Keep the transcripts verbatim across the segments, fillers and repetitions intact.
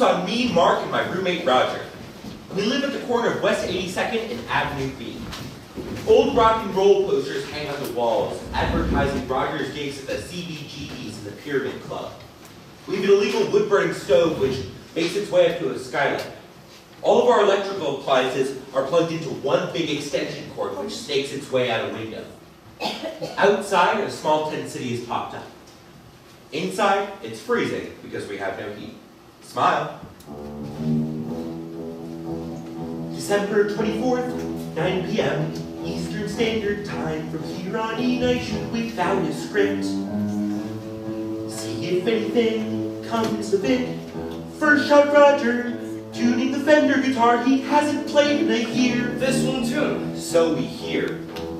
goes on me, Mark, and my roommate Roger. We live at the corner of West eighty-second and Avenue B. Old rock and roll posters hang on the walls, advertising Roger's gigs at the C B G B's and the Pyramid Club. We have an illegal wood-burning stove which makes its way up to a skylight. All of our electrical appliances are plugged into one big extension cord which snakes its way out a window. Outside, a small tent city has popped up. Inside, it's freezing because we have no heat. Smile. December twenty-fourth, nine p m Eastern Standard Time. From here on E Nation, we found a script. See if anything comes of it. First shot Roger, tuning the Fender guitar he hasn't played in a year. This one too. So we hear.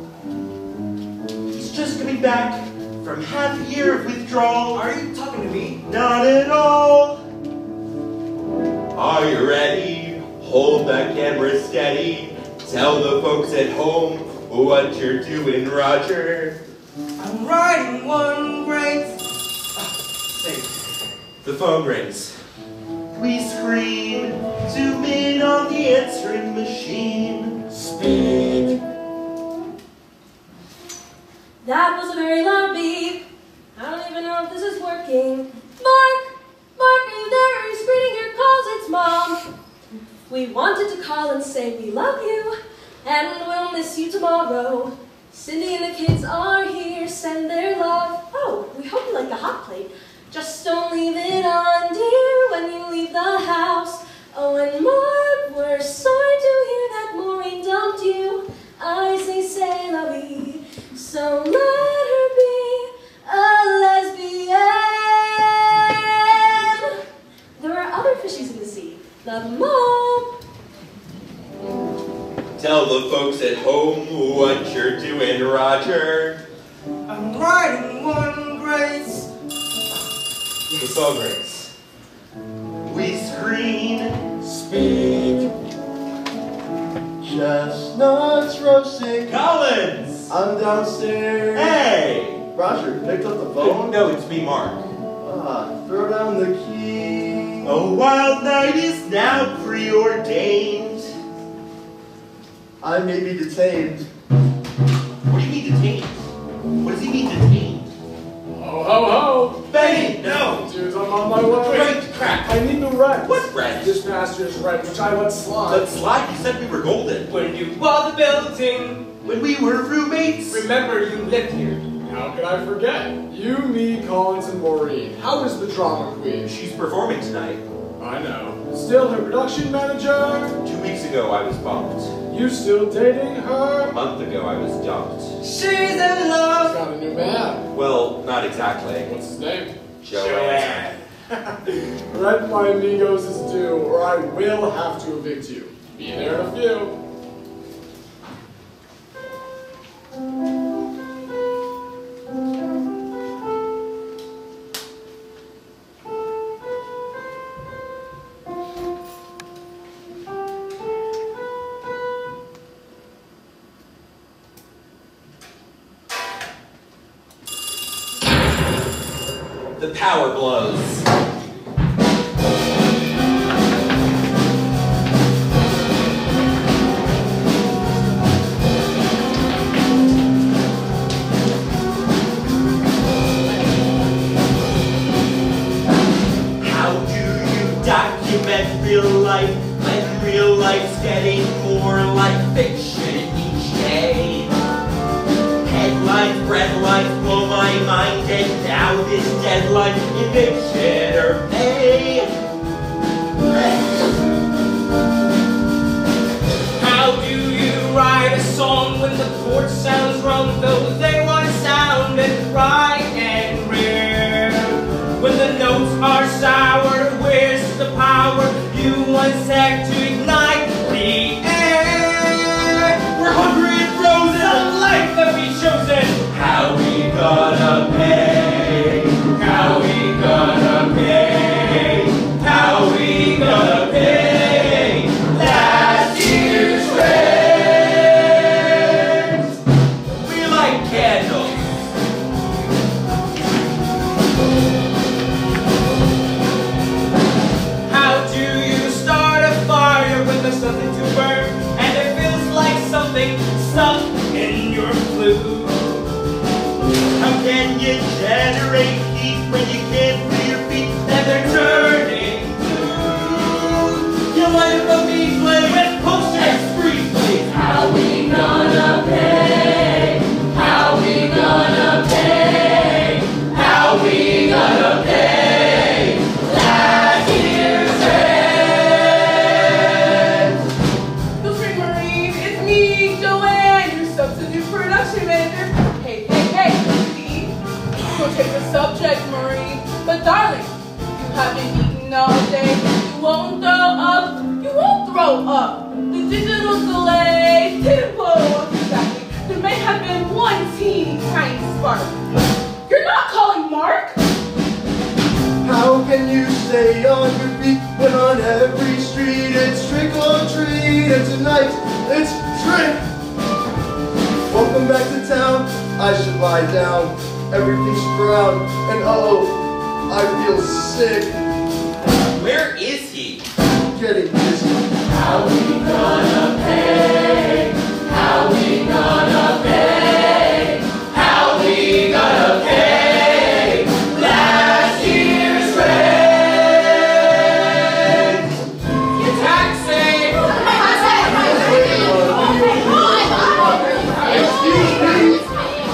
He's just coming back from half a year of withdrawal. Are you talking to me? Not at all. Are you ready? Hold that camera steady. Tell the folks at home what you're doing, Roger. I'm writing one great... Ah, say. The phone rings. We scream, zoom in on the answering machine. Speak. That was a very loud beep. I don't even know if this is working. Mark! Mark, are you there? Are you screening your calls? It's Mom. We wanted to call and say we love you, and we'll miss you tomorrow. Cindy and the kids are here, send their love. Oh, we hope you like the hot plate. Just don't leave it on, dear, when you leave the house. Oh, and Mark, we're sorry to hear that Maureen dumped you. I say c'est la vie, so let her be a lesbian. There are other fishies in the sea. Love, Mom. Tell the folks at home what you're doing, Roger. I'm writing one great... The phone rings. We scream, speak. Chestnuts roasting. Collins! I'm downstairs. Hey! Roger, picked up the phone? No, it's me, Mark. Ah, throw down the key. A wild night is now preordained. I may be detained. What do you mean detained? What does he mean detained? Ho, ho, ho! Benny, no! Dude, I'm on my way. Great crap! I need the rent. What rent? This past year's rent, which I let slide. Let slide? You said we were golden. When you bought the building, When we were roommates. remember you lived here. How could I forget? You, me, Collins, and Maureen. How is the drama queen? She's performing tonight. I know. Still her production manager? Two weeks ago I was bumped. You still dating A her? month ago I was dumped. She's in love. Got a new man. Well, not exactly. What's his name? Joanne. Rent my amigos is due, or I will have to evict you. Be there in a few. The power blows. How do you document real life when real life's getting more like fiction each day? Headlines, breadlines blow my mind, and now this deadline, eviction or pay. How do you write a song when the chord sounds wrong, though they once sounded right and rare? When the notes are sour, where's the power you once had to ignite the air? We're hungry and frozen, a life that we chosen. How we gonna pay? How we gonna pay? How we gonna pay last year's rent? We like cash. new production manager. Hey, hey, hey, see? We'll take the subject, Marie. But darling, you haven't eaten all day. You won't throw up. You won't throw up. The digital delay didn't blow up exactly. There may have been one teeny tiny spark. You're not calling Mark? How can you stay on your feet when on every street it's trick or treat, and tonight it's trick? Welcome back to town. I should lie down. Everything's brown, and uh-oh, I feel sick. Where is he? Getting busy. How we gonna pay? How we gonna pay? How we gonna pay last year's rent? Your taxi! Excuse me.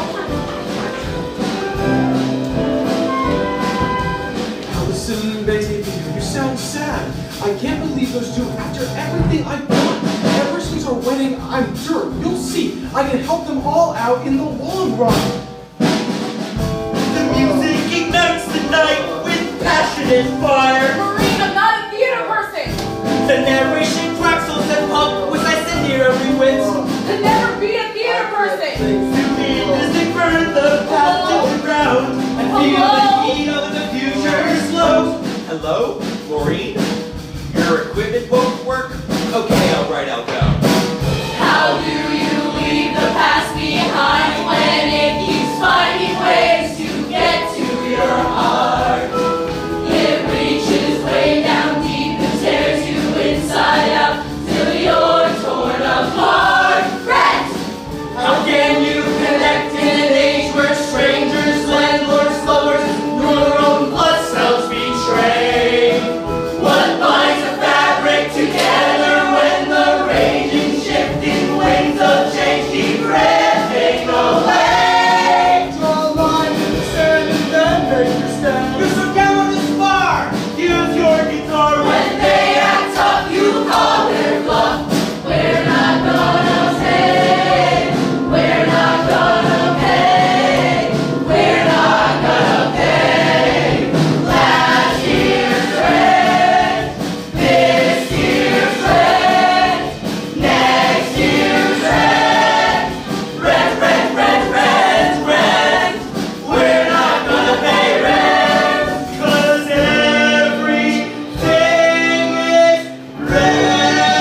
Allison, baby, you sound sad. I can't believe those two, after everything I've done. Ever since our wedding, I'm sure you'll see I can help them all out in the long run. The music ignites the night with passion and fire. Maureen, I'm not a theater person. The narration crackles and pump with I send here every wit. To never be a theater person. Zoom in as they burn the path to the ground. And feel the heat of the future slow. Hello, Maureen? Your equipment won't work? Okay, all right, I'll go. How do you leave the past behind when it keeps finding ways to get to your heart? It reaches way down deep and tears you inside out till you're torn apart. Rent! How can you connect in an age where strangers, landlords, lovers, your own blood cells betray? What binds a fabric together when the raging, shifting winds of change keep ripping away? Draw a line in the sand and then make your stand. You're so down this far. Use your guitar. When they act tough, you call their bluff. We're not gonna pay. We're not gonna pay. We're not gonna pay last year's rent, this year's rent, next year's rent. Rent, rent, rent, rent, rent. We're not gonna pay rent. 'Cause everything is red.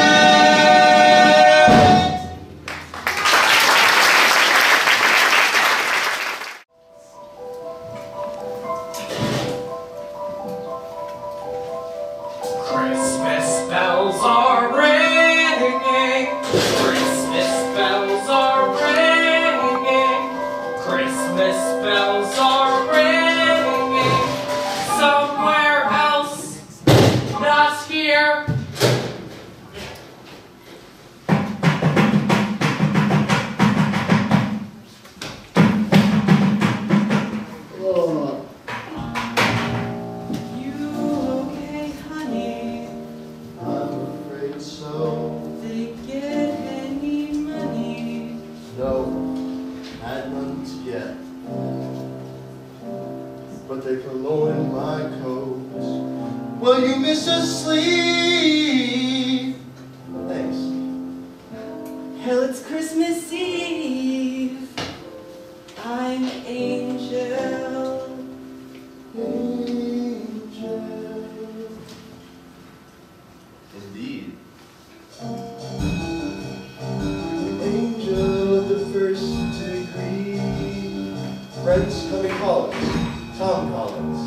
Christmas bells are ringing. Christmas bells are ringing. Christmas bells are ringing. Somewhere else, not here. Oh, You okay, honey? I'm afraid so. They get any money? No, had none yet. But they purloined my coats. Will you miss a sleeve? Thanks. Hell, it's Christmas Eve. I'm Angel. Angel. Indeed. Angel of the first degree. Friends Cubby Collins. Tom Collins.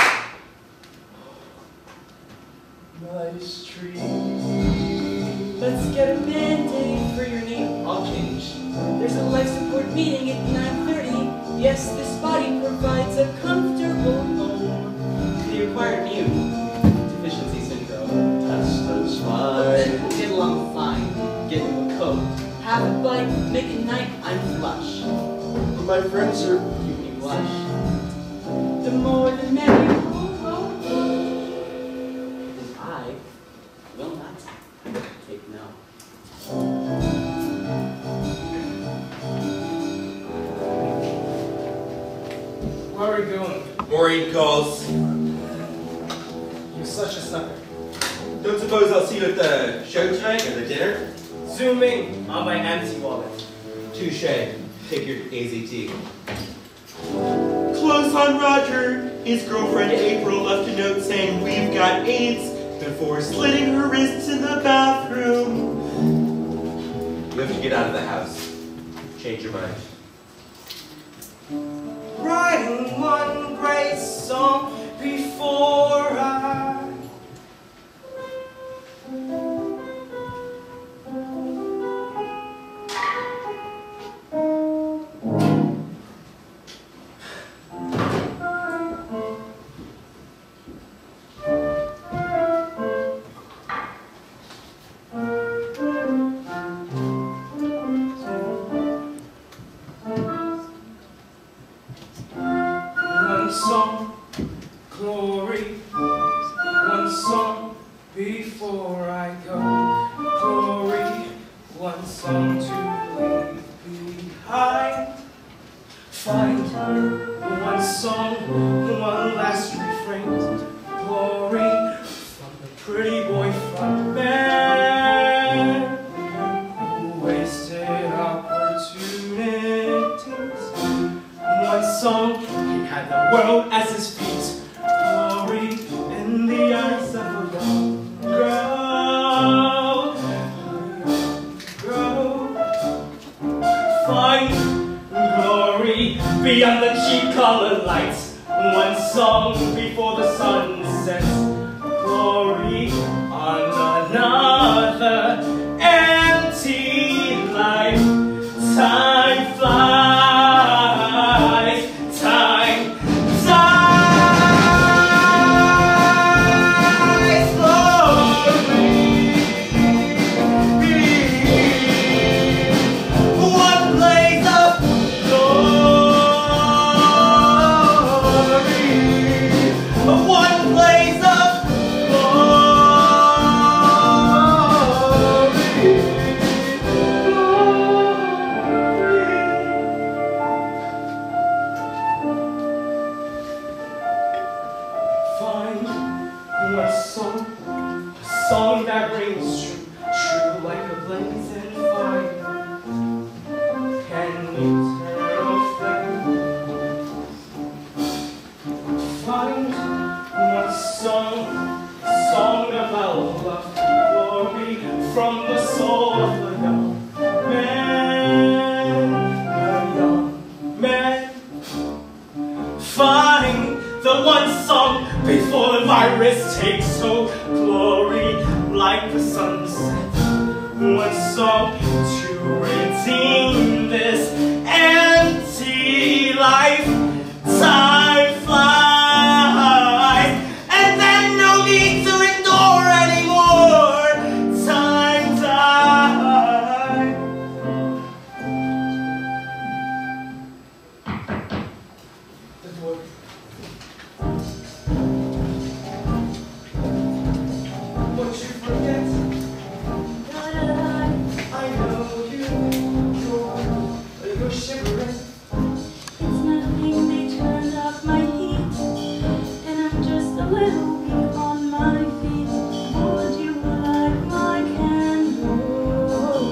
Nice tree. Let's get a Band-Aid for your name. I'll change. There's a life support meeting at nine thirty. Yes, this body provides a comfortable home. The acquired mute. Deficiency syndrome. Testo's fine. Get along fine. Get into a coat. Have a bite. Make a night. I'm flush. My friends are. You me blush. The more the merrier. And I will not take no. are we going? Maureen calls. You're such a sucker. Don't suppose I'll see you at the show tonight or the dinner? Zooming on my empty wallet. Touche. Take your A Z T. Close on Roger. His girlfriend April left a note saying we've got AIDS before slitting her wrists in the bathroom. You have to get out of the house. Change your mind. Writing one great song before I beyond the cheap colored lights, one song before the sun sets, glory on another empty life. Time flies, time dies slowly. One blaze of glory, one blaze of find a song, a song that rings true, true like a blazing fire, an eternal flame. Find one song, a song about love, glory from the soul of a young man, a young man. Find the one song before the virus takes hold, glory like the sunset. One song to redeem this empty life. Time flies, and then no need to endure anymore. Time dies. The door. What you forget? I know you. You're, you're shivering. It's nothing, they turned off my heat, and I'm just a little weak on my feet. Would you like my candle?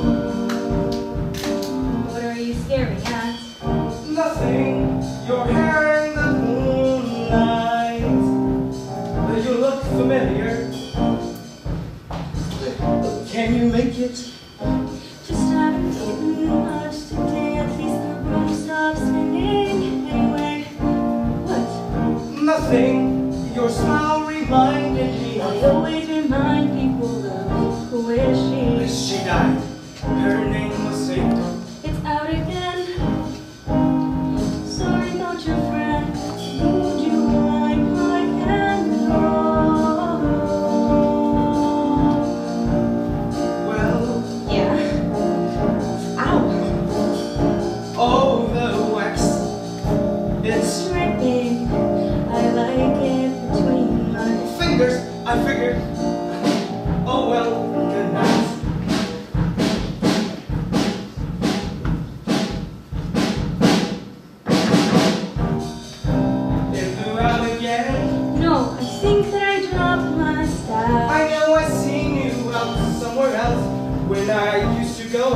What are you staring at? Nothing. Your hair in the moonlight. But you look familiar. Can you make it? Just haven't eaten much today, at least the room's not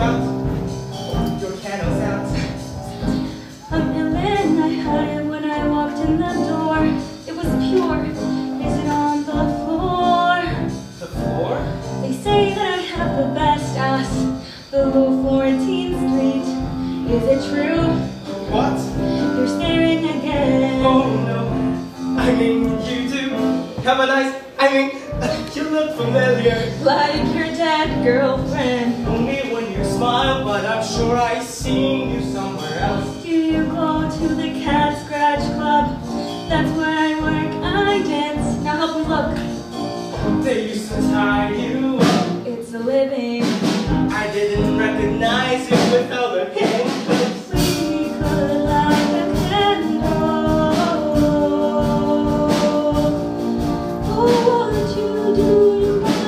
out. Your candles out. A melon, I heard it when I walked in the door. It was pure. Is it on the floor? The floor? They say that I have the best ass below fourteenth Street. Is it true? What? You're staring again. Oh no. I mean, you do. Have a nice. I mean, you look familiar. Like your dead girlfriend. Only when you smile, but I'm sure I've seen you somewhere else. Do you go to the Cat Scratch Club? That's where I work, I dance. Now help me look. They used to tie you up. It's a living. I didn't recognize you without the handcuffs. We could light a candle. Oh, what you do to my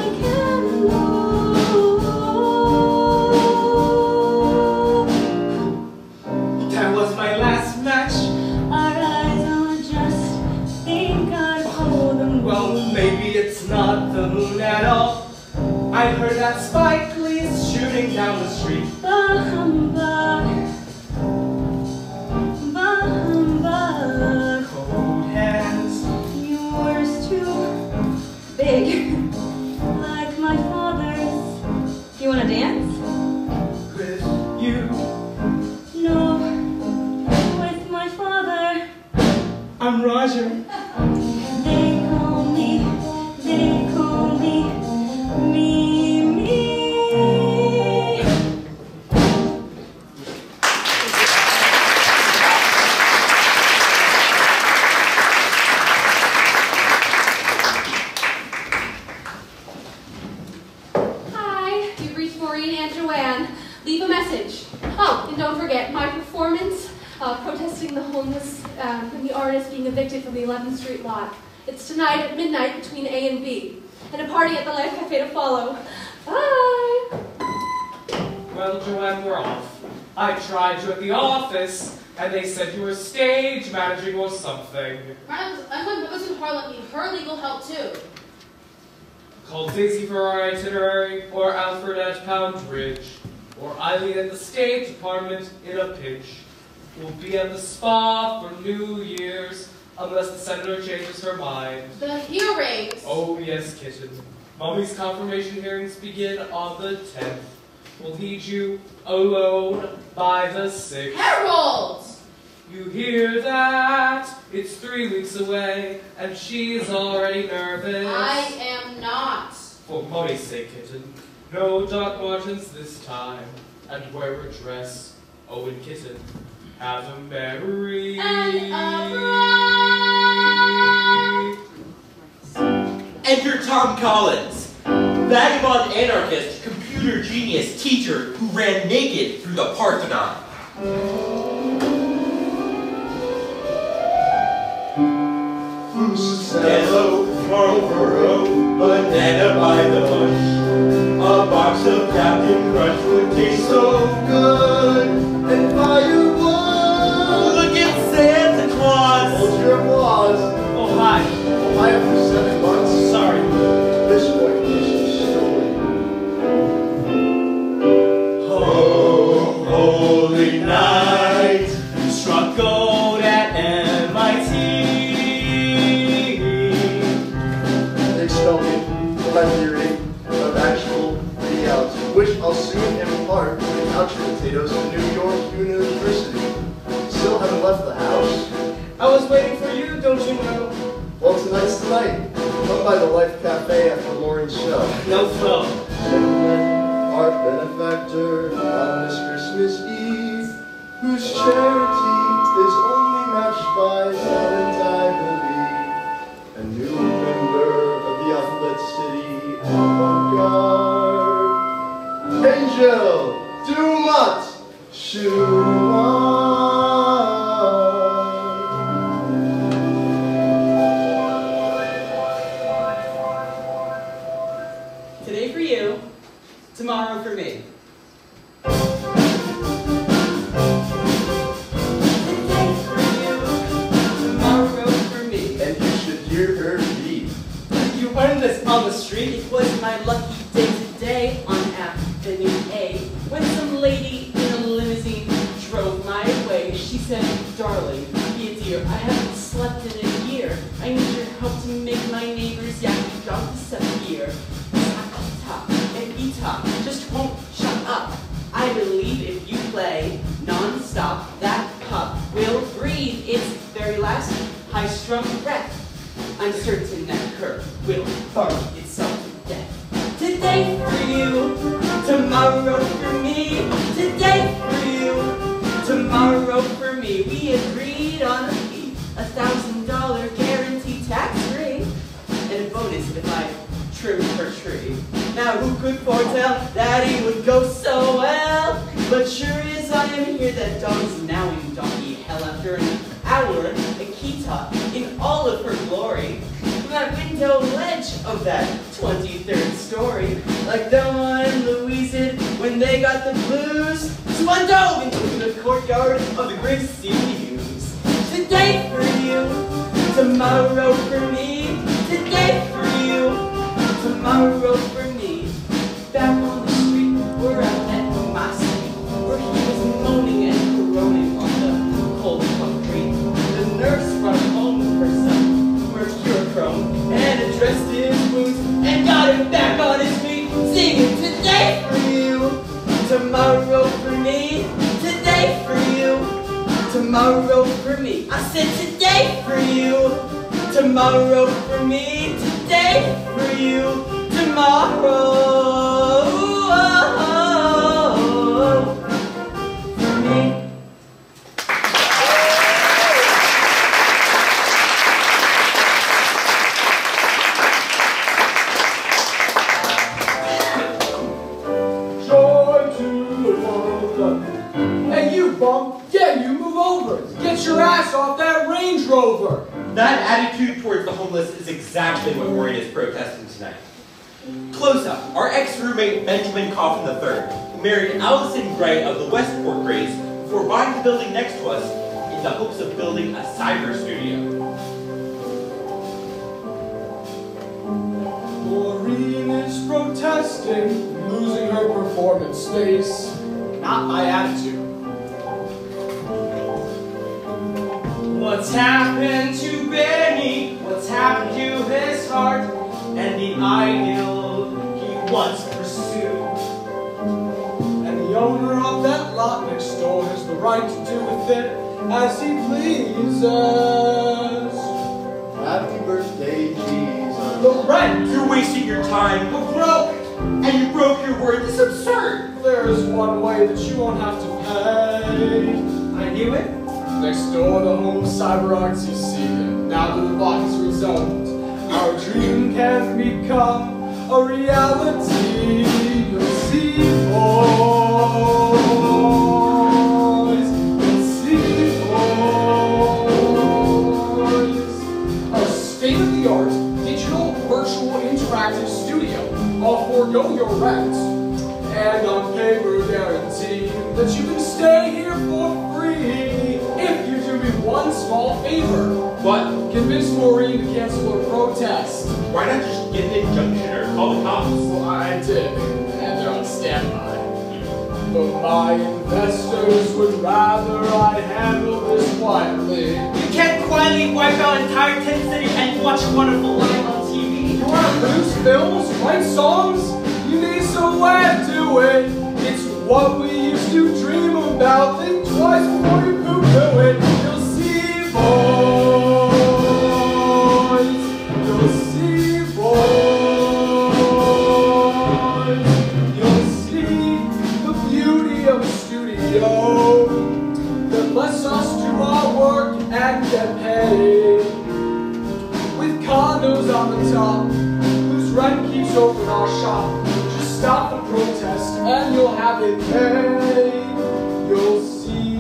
candle? That was my last match. Our eyes are just think I'd hold them. Well, maybe it's not the moon at all. I heard that Spike Lee's shooting down the street. Bah humbug. Bah humbug. Cold hands. Yours too big, like my father's. Do you want to dance? With you. No, with my father. I'm Roger. They call me, they call me, me, me. Hi, you've reached Maureen and Joanne. Leave a message. Oh, and don't forget, my performance uh, protesting the homeless um, and the artist being evicted from the eleventh Street lot. It's tonight at midnight between A and B. And a party at the Life Cafe to follow. Bye! Well, Joanne, we're off. I tried you at the office, and they said you were stage managing or something. I'm going to Harlan need her legal help too. Call Daisy for our itinerary, or Alfred at Pound Ridge, or Eileen at the State Department in a pinch. We'll be at the spa for New Year's, unless the senator changes her mind. The hearings. Oh yes, kitten. Mommy's confirmation hearings begin on the tenth. We'll need you alone by the sixth. Harold! You hear that? It's three weeks away, and she's already nervous. I am not. For Mommy's sake, kitten. No Doc Martens this time, and wear a dress. Oh, and kitten, have a merry... And a Enter Tom Collins, vagabond anarchist, computer genius teacher who ran naked through the Parthenon. Hello, Marlboro, banana by the bush. A box of Captain Crunch would taste so good. And firewood. Look at Santa Claus. Hold your applause. Oh, hi. Oh, I have for seven months. Sorry. This one is stolen. Oh, holy night. Struck gold at M I T. They expelled me from my theory of actual reality, which I'll soon impart with couch potatoes to New York University. Still haven't left the house. I was waiting for you, don't you know? Well, tonight's the night. Come by the Life Cafe after Lauren's show. No flow. Gentlemen, our benefactor on this Christmas Eve, whose charity is only matched by talent, I believe. A new member of the Alphabet City avant-garde. Angel Dumont Schumann. Today for you, tomorrow for me. Today for you, tomorrow for me. And you should hear her read. You earned this on the street. It was my lucky day today on Avenue A. When some play non-stop, that pup will breathe its very last high-strung breath. I'm certain that cur will bark itself to death. Today for you, tomorrow for me. Today for you, tomorrow for me. We agreed on a fee, a thousand dollar guaranteed tax-free, and a bonus if I trim her tree. Now who could foretell that he would go so well? But sure as I am here, that dog is now in doggy hell after an hour, Akita in all of her glory. From that window ledge of that twenty-third story, like Thelma and Louise did when they got the blues. So I dove into the courtyard of the Gracie Hughes. Today for you, tomorrow for me. Today for you, tomorrow for me. Back on the street, where I met my sleep, where he was moaning and groaning on the cold concrete. The nurse brought home her son, mercurochrome, and addressed his wounds, and got him back on his feet, singing today for you, tomorrow for me. Today for you, tomorrow for me. I said today for you, tomorrow for me. Today for you, tomorrow for me. Joy to the world. Hey, you bum! Yeah, you move over. Get your ass off that Range Rover. That attitude towards the homeless is exactly what Maureen is protesting tonight. Close up, our ex-roommate Benjamin Coffin the third, who married Allison Gray of the Westport Grays before buying the building next to us in the hopes of building a cyber studio. Maureen is protesting, losing her performance space. Not my attitude. What's happened to Benny? What's happened to his heart and the ideal he once pursued? And the owner of that lot next door has the right to do with it as he pleases. Happy birthday, Jesus. The rent! You're wasting your time, we're broke, and you broke your word, this is absurd. There is one way that you won't have to pay. I knew it. Next door, the home of cyber arts you see. Now that the block is rezoned, our dream can become a reality. You'll see, boys. You'll see, boys. A state-of-the-art digital virtual interactive studio. I'll forego your rent and on paper guarantee that you can stay here for free. If you do me one small favor. What? Convince Maureen to cancel her protest. Why not just get an injunction or call the cops? Well, I did, and they're on standby. But my investors would rather I handle this quietly. You can't quietly wipe out entire tent city and watch a wonderful life on T V. You want to produce films, write songs? You need some way to do it. It's what we used to dream about. Think twice before you poo-poo it. You'll see, boys. You'll see, boys. You'll see the beauty of a studio that lets us do our work and get paid. With condos on the top, whose rent keeps open our shop. Just stop the protest and you'll have it paid. You'll see.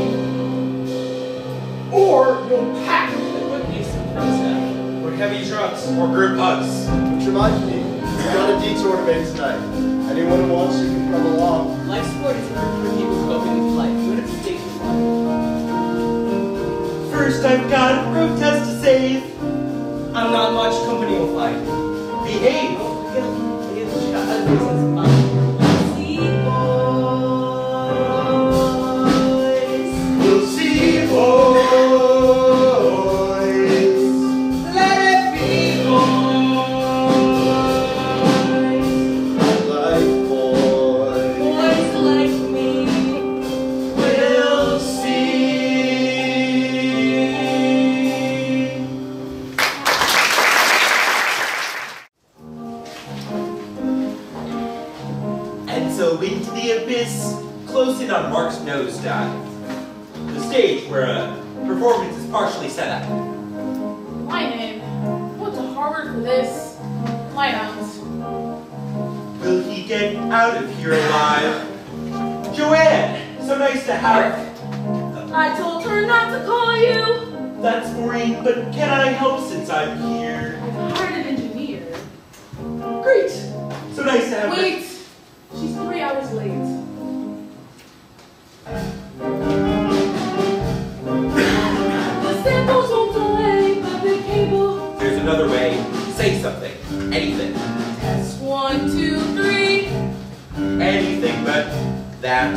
Or you'll pack it. It would be some protest. Or heavy trucks. Or group hugs. Which reminds me, we've got a detour to make tonight. Anyone who wants, you can come along. Life sport is perfect for people coping with life. You would have taken one. First I've got a protest to save. I'm not much company will fight. Behave. Look at look at the shot of business mind. You'll see, boys. Let it be, boys. Like boys. Boys like me. on Mark's nosedive, the stage where a performance is partially set up. Line in. What's the Harvard for this? Line out. Will he get out of here alive? Joanne, so nice to have you. I told her not to call you. That's Maureen, but can I help since I'm here? I've hired an engineer. Great. So nice to have you. Wait. She's three hours late. The samples won't delay, but the cable. There's another way. Say something. Anything. Test one, two, three. Anything but that.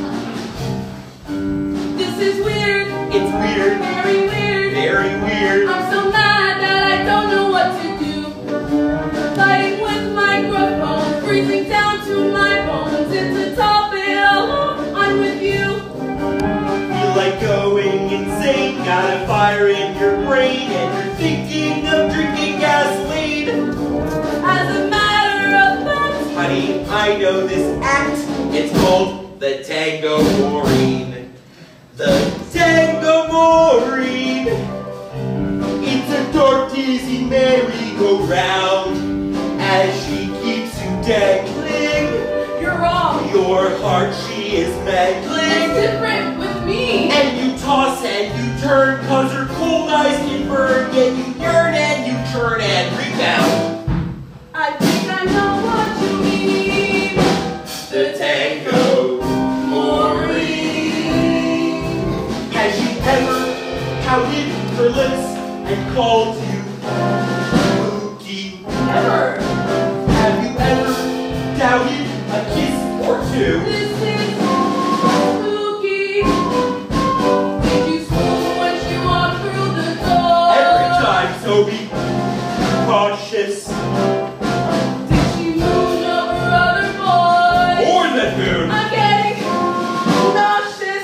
This is weird. It's weird. Very weird. Very weird. I'm so mad that I don't know what to do. Fighting with microphones, freezing down to my bones. It's a top bill. I'm with you. Feel like going insane. Got a fire in your brain, and you're thinking of drinking gasoline. As a matter of fact, Honey, I know this act. It's called the Tango Maureen. The Tango Maureen. It's a dark, dizzy merry-go-round as she keeps you dangling. You're wrong. Your heart she is It's mangling. different with me. And you toss and you turn, cause her cold eyes can burn. Yet you yearn and you turn and rebound. I think I know what you mean. The Tango Maureen. Has she ever pouted her lips and called you Mookie? Never. Have you ever doubted a kiss or two? This is spooky. Did you swoon when she walked through the door? Every time, so be cautious. Did she moon over other boys? More than moon. I'm getting nauseous.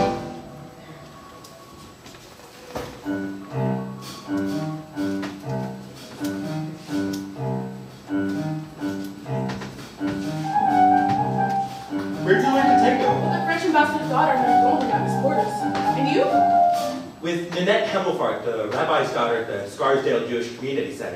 Where'd you learn the tango? Well, the French ambassador's daughter had only got Miss Portis. And you? With Nanette Hemmelfart, the rabbi's daughter at the Scarsdale Jewish Community Center.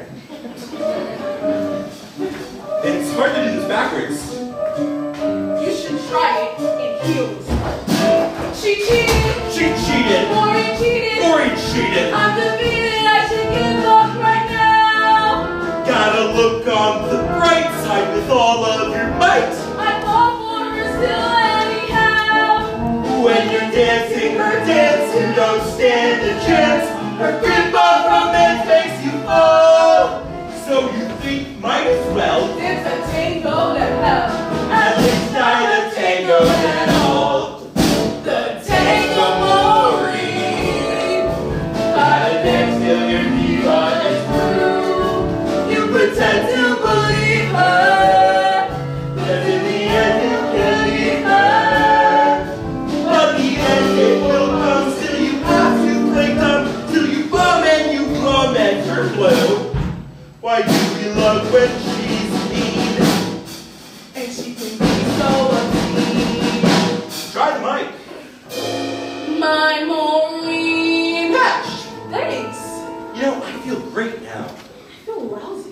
It's hard to do this backwards. You should try it in heels. She cheated. She cheated. Maureen cheated. Maureen cheated. I'm defeated. I should give up right now. Gotta look on the bright side with all of your might. I fall for her still anyhow. When you're dancing her dance, you don't stand a chance. Her grip of romance makes you fall. So you think might as well It's a tango to hell. at least try the tango at all. The Tango Maureen. Gotta dance till your diva is through. You pretend to believe her, but in the end you can leave her. But the end it will come, still you have to play dumb, till you bum and you glum and turn blue. Why do we love when she's mean? And she can be so obscene. Try the mic. My Maureen. Patch! Thanks. You know, I feel great now. I feel lousy.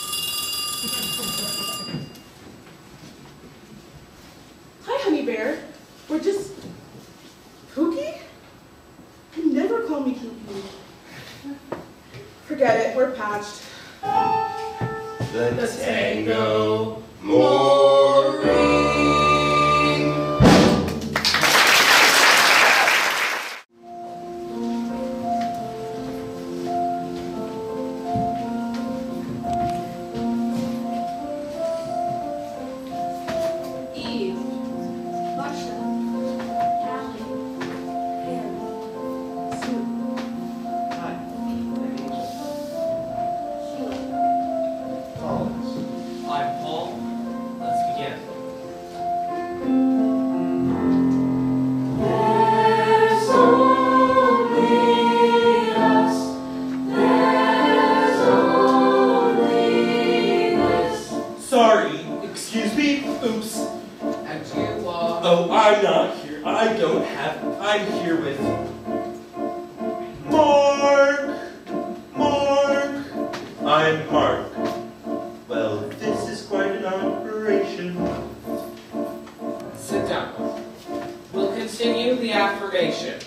Hi, Honey Bear. We're just... Kooky? You never call me Kooky. Forget it, we're patched. The The Tango Maureen. Eve, Marsha, Callie, Pam, Sue, Hi. Sheila. Collins. I'm Paul. I don't have, I'm here with Mark, Mark, I'm Mark. Well, this is quite an operation. Sit down. We'll continue the affirmation.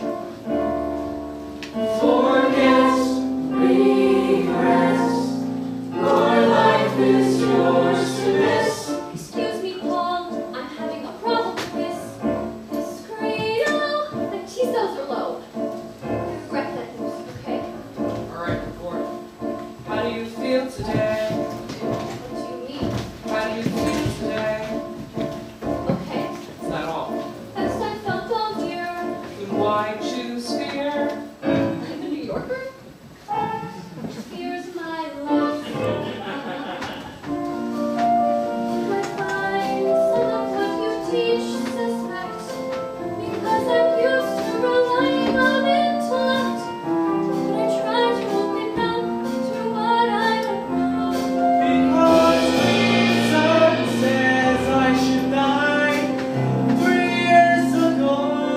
Forget regrets. Your life is yours to miss. Excuse me, Paul. I'm having a problem with this. This cradle. The T cells are low. I regret that news, okay? Alright, Gordon. How do you feel today? What do you mean? How do you feel today? Okay. Is that all? Best I felt all year. Then why choose fear? I'm a New Yorker? Here's my life. I find some of what you teach suspect, because I'm used to relying on intellect. But I try to open up to what I don't know. Because reason says I should die three years ago.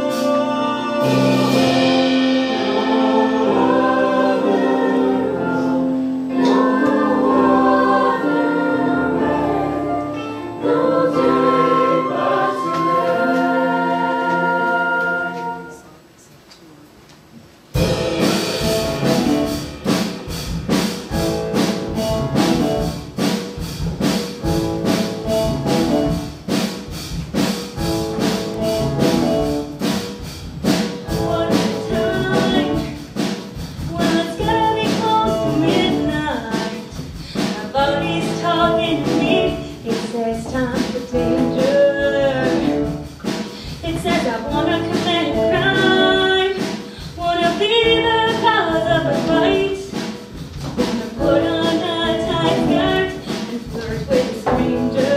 What a time when it's getting close to midnight. My body's talking to me. It says time for danger. It says I wanna commit a crime. Wanna be the cause of a fight. I wanna put on a tight skirt and flirt with a stranger.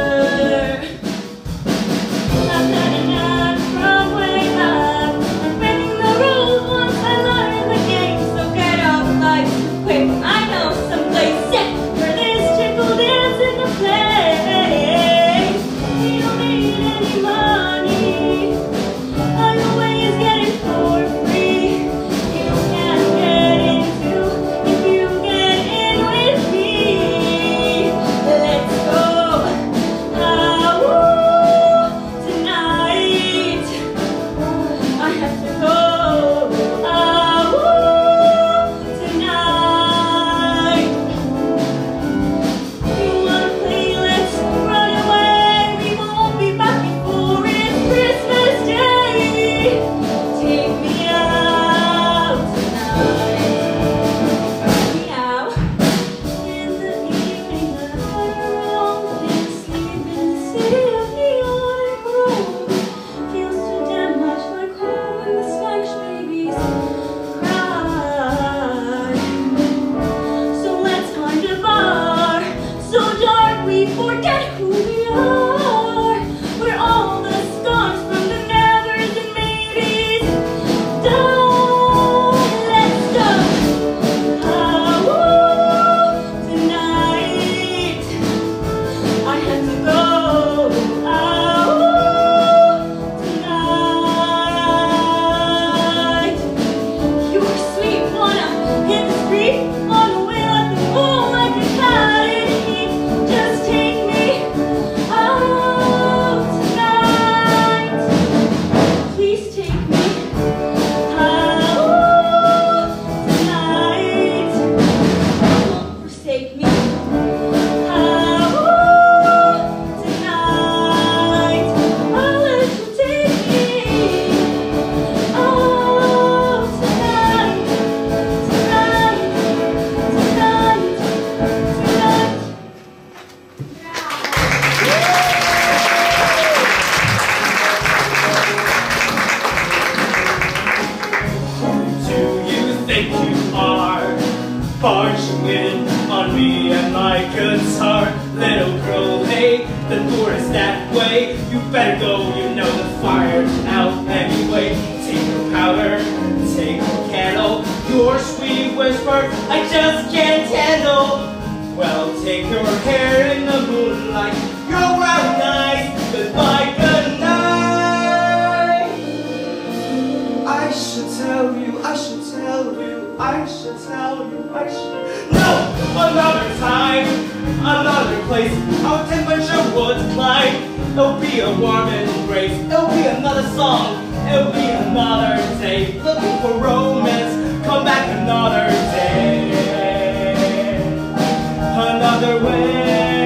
I've had enough from way up. I'm breaking the rules once I learn the game. So get off life quick. I know someplace sick where this chick will dance in the play. We don't need any money. Highway is getting for free. You can't get into if you get in with me. Let's go. Ah, woo, tonight. I have to go. Ah, woo, tonight. You wanna play? Let's run away. We won't be back before it's Christmas Day. Take me out tonight. Take me out. In the evening, I roam. Can't sleep in the city of neon and chrome. Feels too damn much like home when the Spanish babies cry. So let's find a bar so dark we forget who we are. Where all the scars from the nevers and maybes die. Let's go. Ah, woo, tonight. I have to go. Ah, woo, tonight. You're sweet, wanna hit the street on the way like the moon, like a cat in heat. Just take me out tonight. Please take me out tonight. Don't forsake me. Out tonight. I'll let you take me out tonight. Tonight, tonight, tonight. Do you think you are barging in on me and my guitar? Little girl, hey, the door is that way. You better go, you know the fire's out anyway. Take the powder, take the candle. Your sweet whisper, I just can't handle. Well, take your hair in the moonlight. You're out nice, goodbye, good night. tell you I should. No, another time, another place, our temperature would climb. It'll be a warm embrace, it'll be another song, it'll be another day. Looking for romance, come back another day, another way.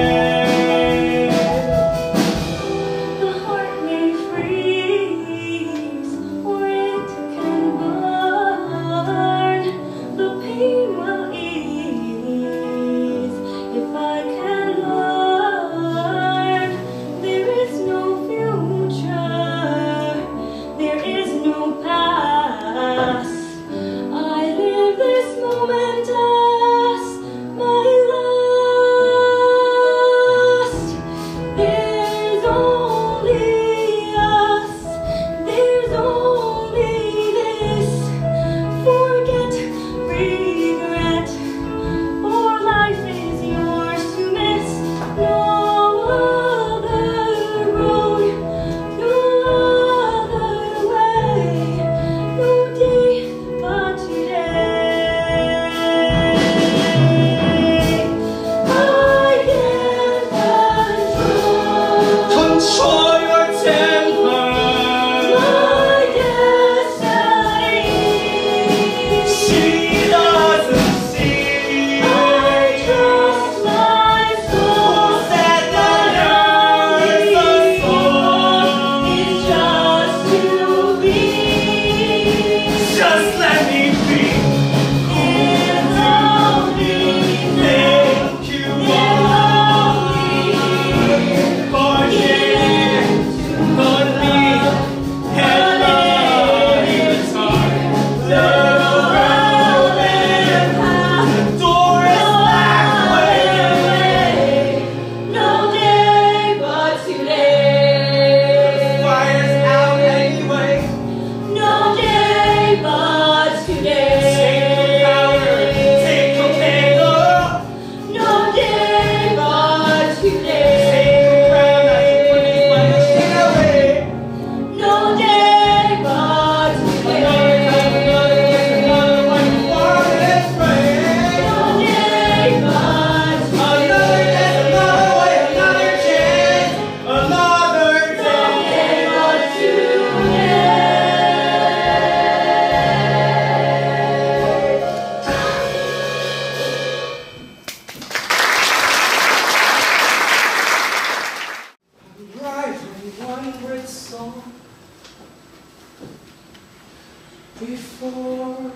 Before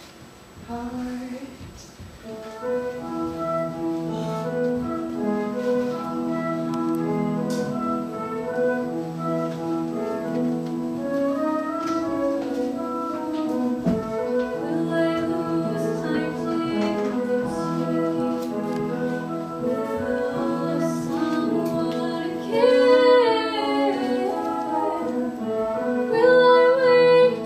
I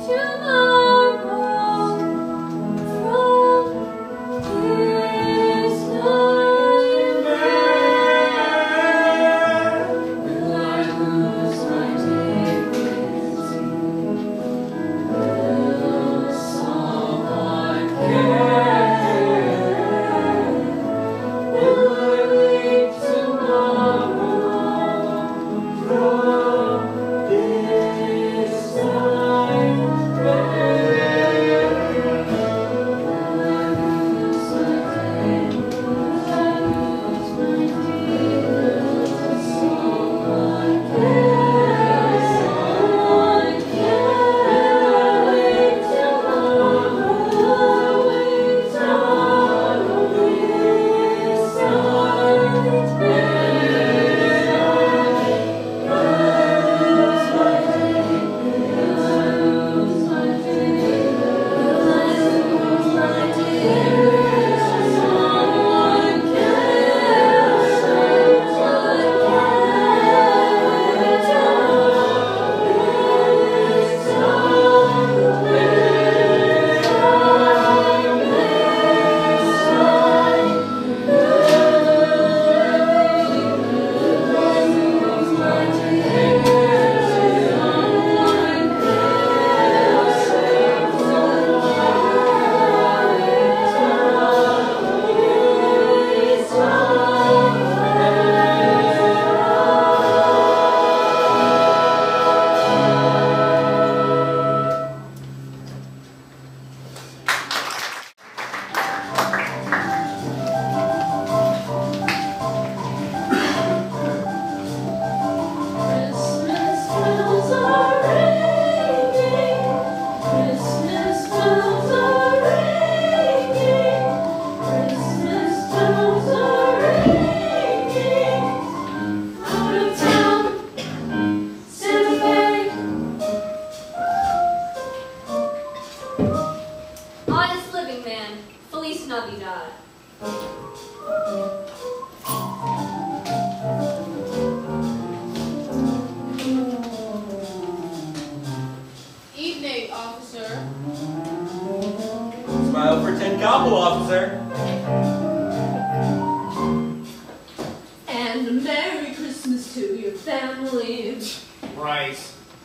Tomorrow from Navidad. Evening, officer. Smile for ten Cabo, officer. And a Merry Christmas to your family. Right.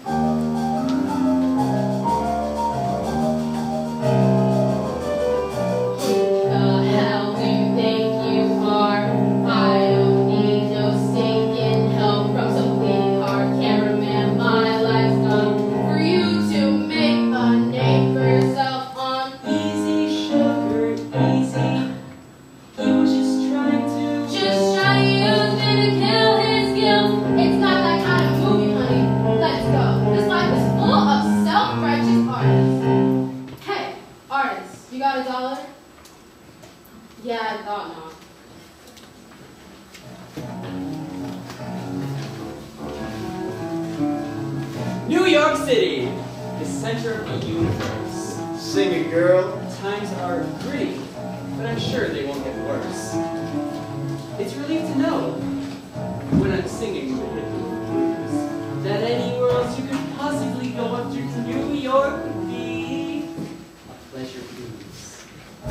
The hell do you think you are? I don't need no stinking help from some big hard cameraman. My life's gone for you to make a name for yourself on. Easy, sugar, easy. He was just trying to. Just try to use me to kill his guilt. It's not that kind of movie, honey. Let's go. This life is full of self-righteous artists. Hey, artists, you got a dollar? Yeah, I thought not. New York City, the center of the universe. Sing it, girl. Times are gritty, but I'm sure they won't get worse. It's relief to know, when I'm singing the rhythm blues, that anywhere else you could possibly go after New York would be a pleasure blues.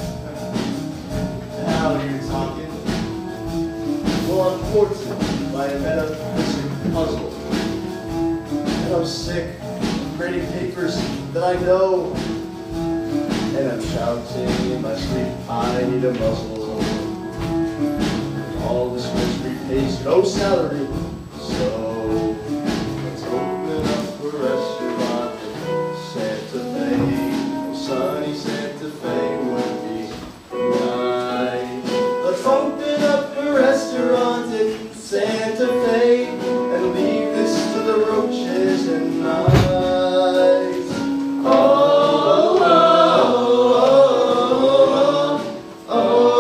Now you're talking. Well, I'm fortunate by a metaphysical puzzle. And I'm sick of grading papers that I know. And I'm shouting in my sleep, I need a muzzle. All this mystery pays no salary. So let's open up a restaurant in Santa Fe. Sunny Santa Fe would be nice. Let's open up a restaurant in Santa Fe and leave this to the roaches and mice. Oh, oh, oh,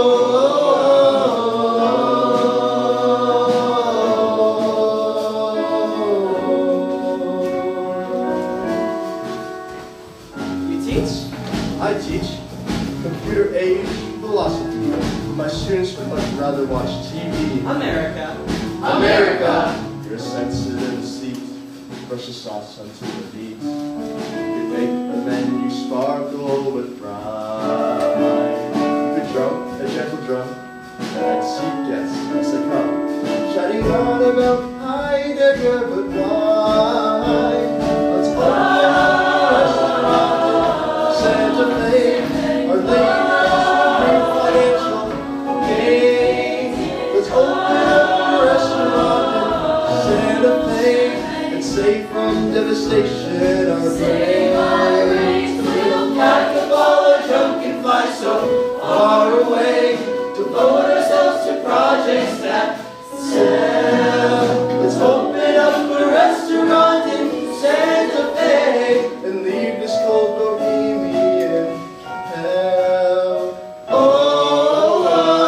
oh. You teach? I teach computer age philosophy. My students would much rather watch T V. America. America! You're sensitive seat. Brush the sauce onto the beat. You make the menu sparkle with pride. You could drum, a gentle drum, and I'd see guests as they come. Shouting on about Heidegger, but why? Let's open up a restaurant in Santa Fe. Our Lady of financial gain. Let's open up a restaurant in Santa Fe and save from devastation our brains. The little pack of all our junk can fly so far away. Devote ourselves to projects that sell. Let's open up a restaurant in Santa Fe and leave this cold bohemian hell. Oh,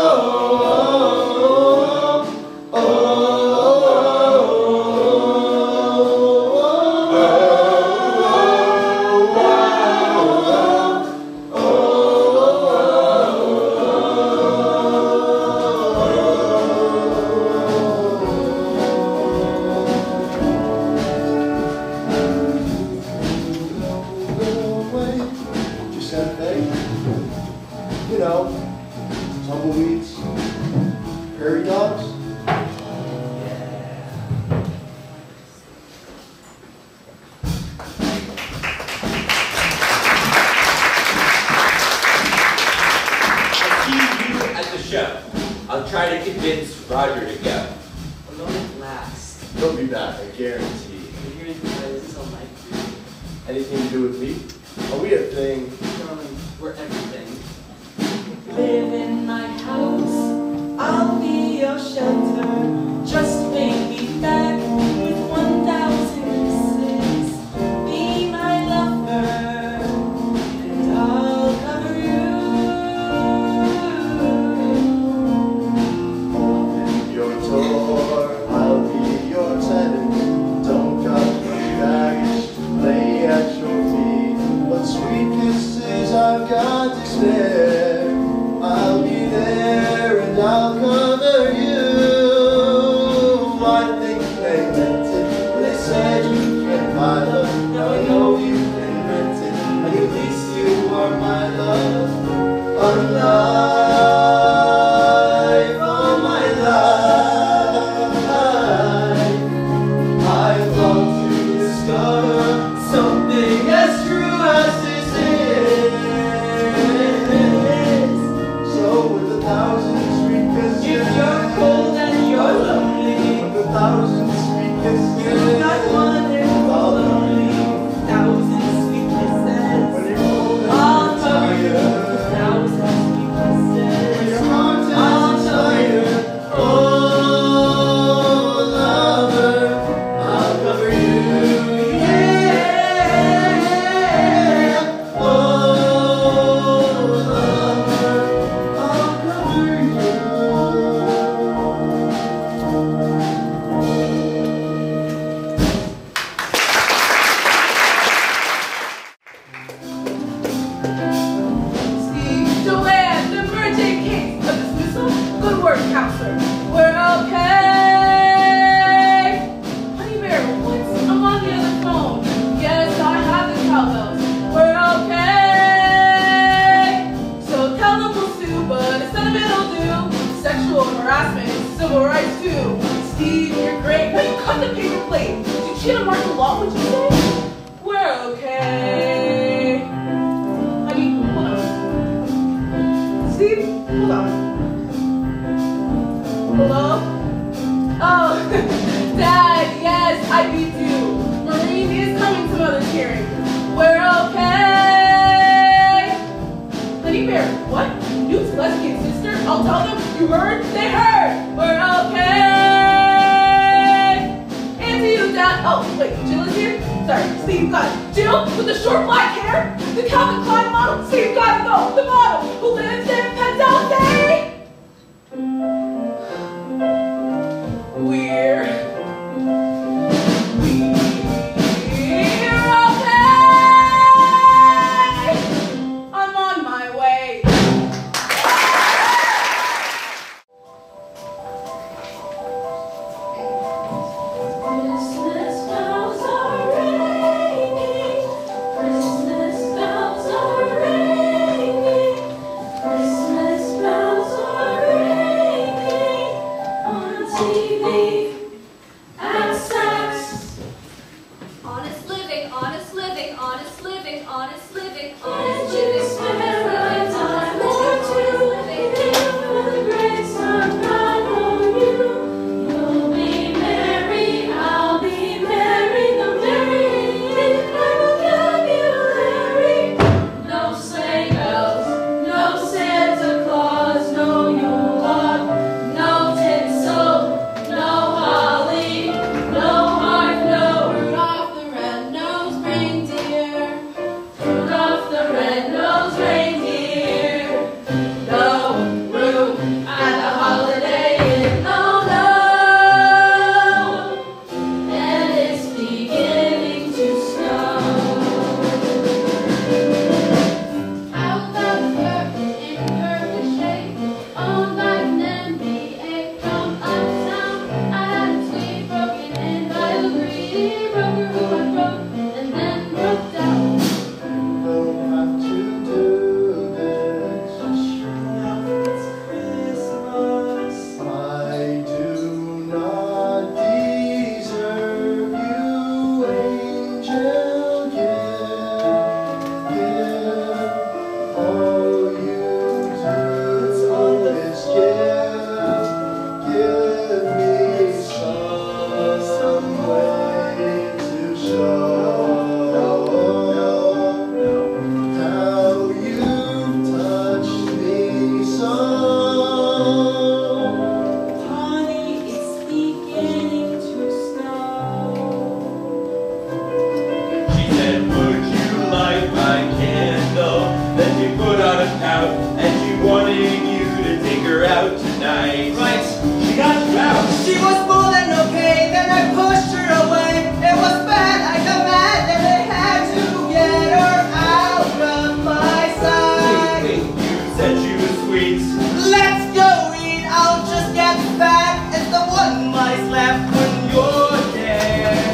oh, oh, oh, you know, tumbleweeds, prairie dogs. I'll see you at the show. I'll try to convince Roger to go. A moment last. He'll be back, I guarantee. We're here in places all night. Anything to do with me? Are we a thing? Darling, we're everything. Live in my house, I'll be your shelter. Just make me back with one thousand kisses. Be my lover, and I'll cover you. I'll be your door, I'll be your tenant. Don't got my baggage, lay at your feet. What sweet kisses I've got to spare. I'll okay? I mean, hold on. Steve, hold on. Hello? Oh, Dad, yes, I beat you. Maureen is coming to Mother's hearing. We're okay. Honey Bear, what? Newt's lesbian sister? I'll tell them. You heard? They heard. We're okay. And to you, Dad. Oh, wait, Jill is here? Sorry, Steve got it. Jill with the short black hair? The Calvin Klein model? Steve gotta go. The model who lives in Pennsylvania. We're... We're okay! I'm on my way. Christmas bells are ringing. Christmas bells are ringing. Christmas bells are ringing on T V at Saks. Honest living, honest living, honest living, honest living, And honest you living, spend a honest time or living, two with the grace of God on you. You'll be merry, I'll be merry, the merry vocabulary. No sleigh bells, no Santa Claus, no Yule log, no tinsel, no holly, no hearth, no Rudolph the red-nosed reindeer. Rudolph the red-nosed reindeer. No room at the Holiday Inn. Oh no! And it's beginning to snow. Out of curtain in perfect shape, owned by an M B A from uptown. I had a tweet broken in by a greedy broker who I broke and then broke down. Don't have to do this. I do not deserve you, angel gift, gift. All you do is give, give me some way to show how you've touched me so. Honey, it's beginning to snow. She said, would you light my candle? Then she put on a pout, and she wanted you to take her out tonight. Right. She got you out. She was more than okay, then I pushed her away. It was bad, I got mad, and I had to get her out of my sight. Wait, wait, you said she was sweet. Let's go eat, I'll just get fat as the one mice left when you're dead.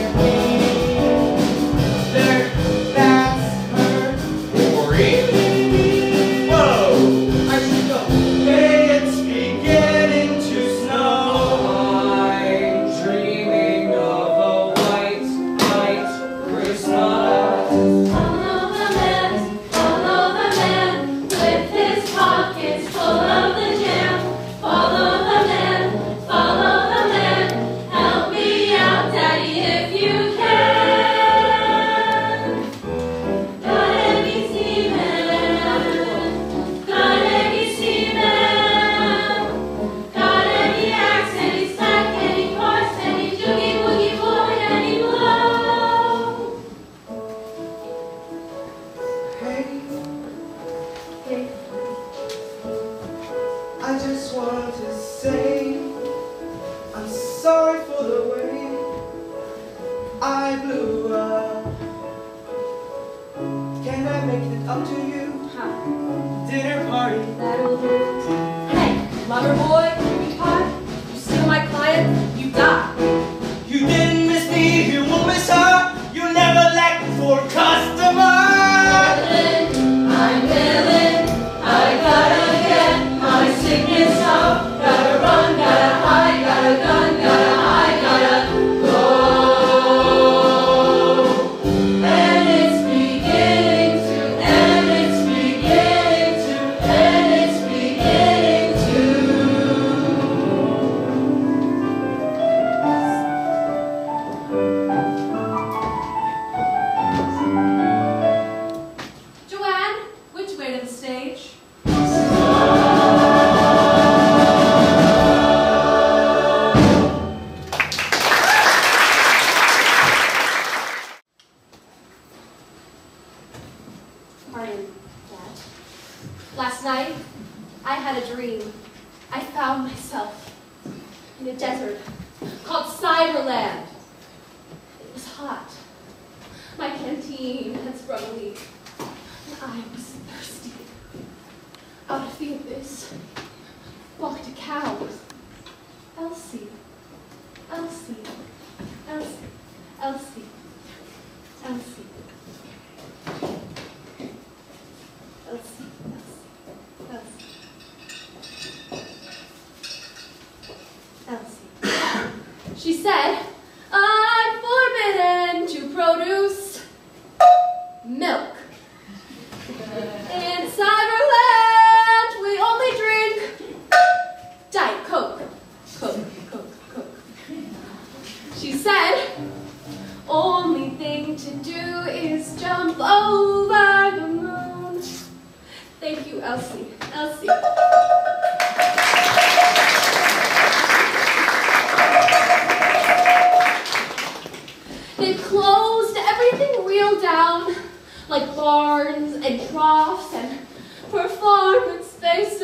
There, that's her. Maureen? Whoa! I should go. Hey, it's beginning to snow. I'm dreaming of a white, white Christmas. Follow the man, follow the man, with his pockets full of the jam. Follow the man, follow the man, help me out, Daddy, if you can. Got any seaman? Got any seaman? Got any axe, any sack, any horse, any joogie boogie boy, any blow? Hey, Hey. I just want to say I'm sorry for the way I blew up. Can I make it up to you? Dinner party. That'll do. Hey, lover boy, cutie pie, you steal my client, you die. You didn't miss me, you won't miss her. You never lack for customers. I'm villain, I gotta get my sickness out. Gotta run, gotta hide, got a gun, gotta hide, gotta go. And it's me. pardon, Dad. Last night, I had a dream. I found myself in a desert called Cyberland. It was hot. My canteen had sprung a leak, and I was thirsty. Out of the abyss walked a cow. Elsie, Elsie, Elsie, Elsie, Elsie. Elsie, Elsie, Elsie. Elsie. She said, I'm forbidden to produce milk. In Cyberland, we only drink Diet Coke. Coke, Coke, Coke. She said, only thing to do is jump over the moon. Thank you, Elsie. Elsie. They closed everything real down, like barns and troughs and performance spaces,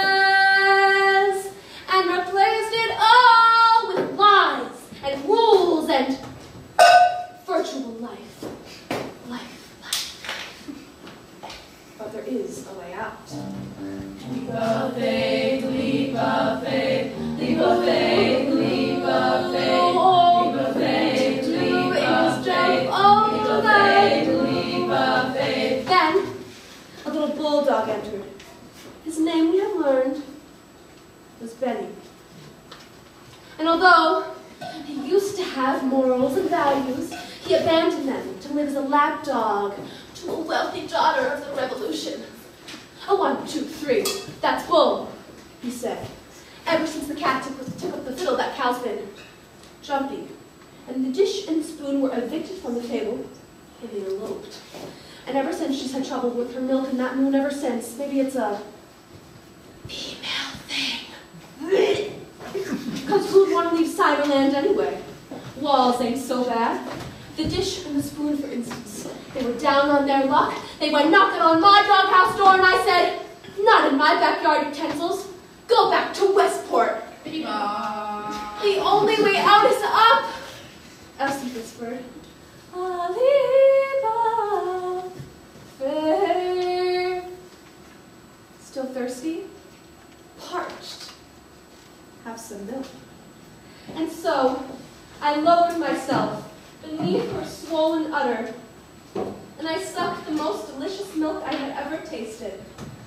and replaced it all with lies and rules and virtual life. Life, life. But there is a way out. Leap of faith, leap of faith, leap of faith, leap of faith, leap of faith, leap of faith, leap of faith, leap of faith. Then, a little bulldog entered. His name, we have learned, was Benny. And although he used to have morals and values, he abandoned them to live as a lapdog to a wealthy daughter of the revolution. A one, two, three, that's bull, he said. Ever since the cat took, took up the fiddle, that cow's been jumpy. And the dish and spoon were evicted from the table, and they eloped. And ever since, she's had trouble with her milk and that moon ever since. Maybe it's a female thing. Because who'd want to leave Cyberland anyway? Walls ain't so bad. The dish and the spoon, for instance. They were down on their luck. They went knocking on my doghouse door, and I said, not in my backyard utensils. Go back to Westport. Uh, The only way out is up. Elsie whispered, a leap of faith. Still thirsty? Parched. Have some milk. And so, I lowered myself beneath her swollen udder, and I sucked the most delicious milk I had ever tasted.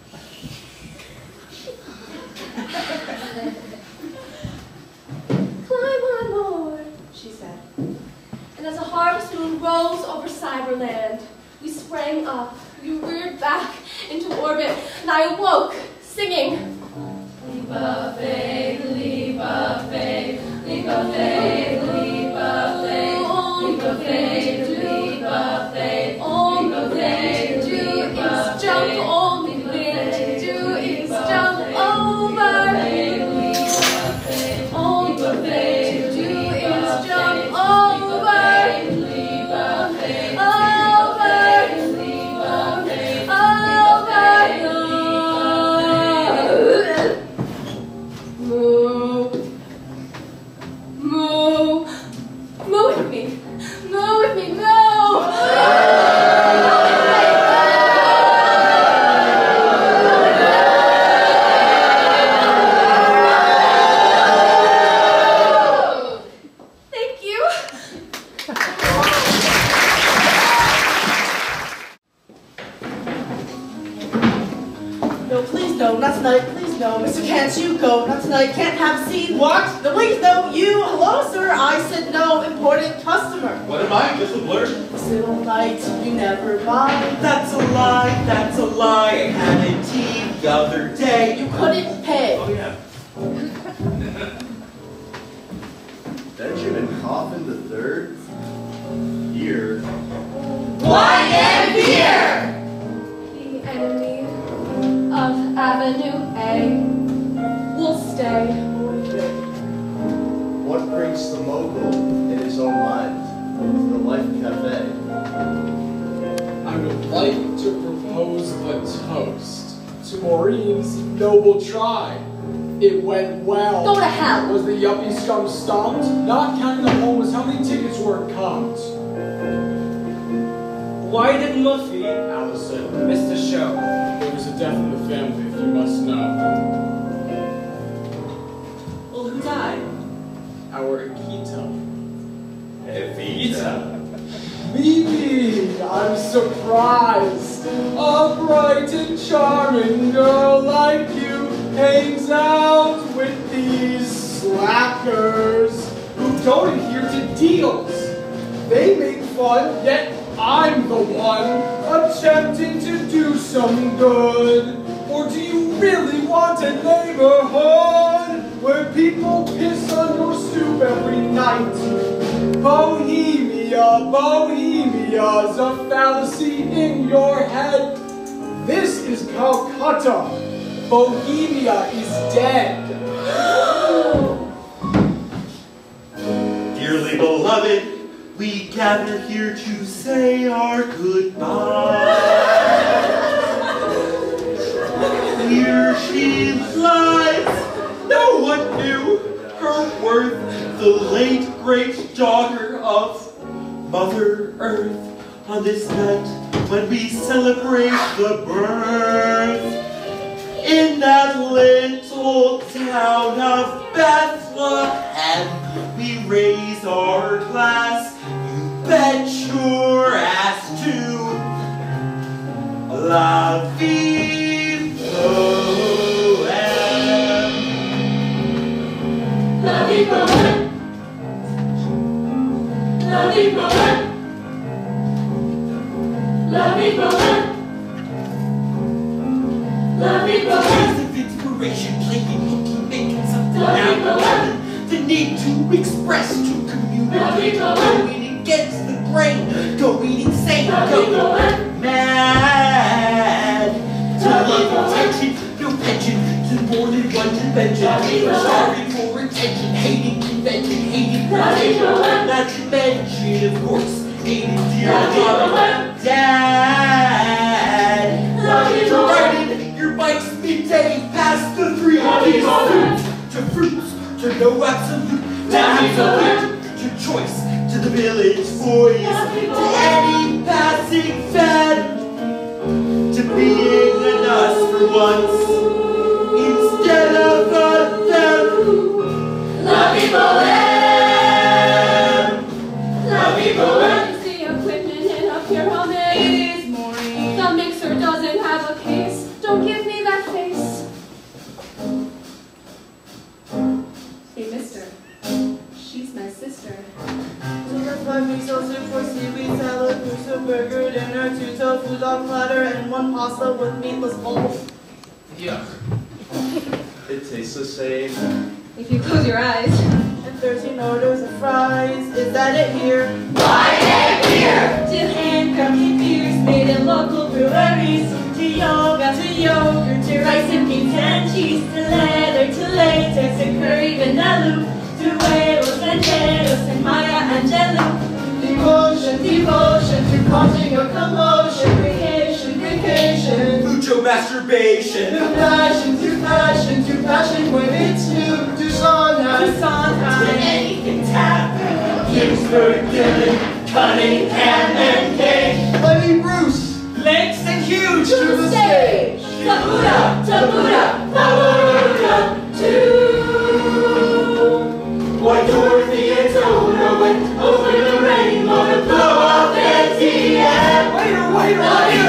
Climb on board, she said. And as a harvest moon rose over Cyberland, we sprang up, we reared back into orbit, and I awoke, singing, leap of faith, leap of faith, leap of faith, leap of faith, leap of faith, leap of faith, all leap of the faith, thing to do leap of is jump, faith, only leap of thing to faith, do leap is of jump faith, over. leap of faith, All leap the of thing faith, to do leap is of jump faith, over. leap of faith, Over. leap of faith, Over. Moo. Moo. Moo with me. Moo with me. No. Thank you. No, please no, not tonight, please no. Mister Can't you go, not tonight, can't have a scene. What? No, please no, you, hello sir, I said no, important customer. What am I? Just a blur? Sit all night, you never mind. That's a lie, that's a lie. I had a tea the other day. You couldn't pay. Oh, yeah. Benjamin Coffin the third? Here. Y M here! The enemy of Avenue A will stay. What brings the mogul in his own mind to the Life Cafe? I would like to to propose a toast to Maureen's noble try. It went well. Go to hell. Was the yuppie scum stomped? Not counting the home was how many tickets were comped. Why did Muffy, Allison, miss the show? there was a death in the family, if you must know. Well, who died? Our Akita. Evita. Mimi, I'm surprised. A bright and charming girl like you hangs out with these slackers who don't adhere to deals. They make fun, yet I'm the one attempting to do some good. Or do you really want a neighborhood where people piss on your stoop every night? Bohemia, Bohemia's a fallacy in your head. This is Calcutta. Bohemia is dead. Dearly beloved, we gather here to say our goodbye. Here she lies, no one knew her worth, the late great daughter of Mother Earth. On this night when we celebrate the birth in that little town of Bethlehem, we raise our glass, you bet your ass to La Vie Bohème. La vie bohème. La vie bohème. La vie bohème. La vie bohème. Of inspiration, playing hooky, making something La vie out bohème. the need to express, to communicate, going against the grain, going insane, La vie going bohème. mad. To La vie love bohème. attention, no pension, to more than one convention. La vie bohème. Sorry for attention, hating convention, hating La vie bohème. not to mention, of course, hating dear La vie mom bohème. and dad. La vie To bohème. riding your bikes midday past the three La vie bohème. to fruits, to no absolute, to La vie bohème. absolute, to choice, to the village voice, La vie to bohème. any passing fad, to being an us for once, instead of a them. La vie bohème. La vie bohème. Is the equipment in up here, homie? It is Maureen. The mixer doesn't have a case. Don't give me that face. Hey, mister. She's my sister. Two for five miso soup for seaweed salad, miso burger dinner, two tofu dog platter, and one pasta with meatless bowl. Yuck. It tastes the same. If you close your eyes. And thirteen orders of fries. Is that it here? To handcrafted beers made in local breweries, to yoga, to yogurt, to rice and beans and cheese, to leather, to latex, to curry vindaloo, to huevos rancheros and Maya Angelou. Devotion, devotion to causing a commotion, creation, vacation. Mucho masturbation. To passion, to passion, to passion when it's new. To Sondheim, To Sondheim, Anything tap. Ginsberg, Dylan, Cunningham, and Kane. Lenny Bruce, Legs and huge. to the stage. Tabuda, Tabuda, Tabuda, too. Why Dorothy and Toto went over the rainbow to blow up N T M. Waiter, waiter, La vie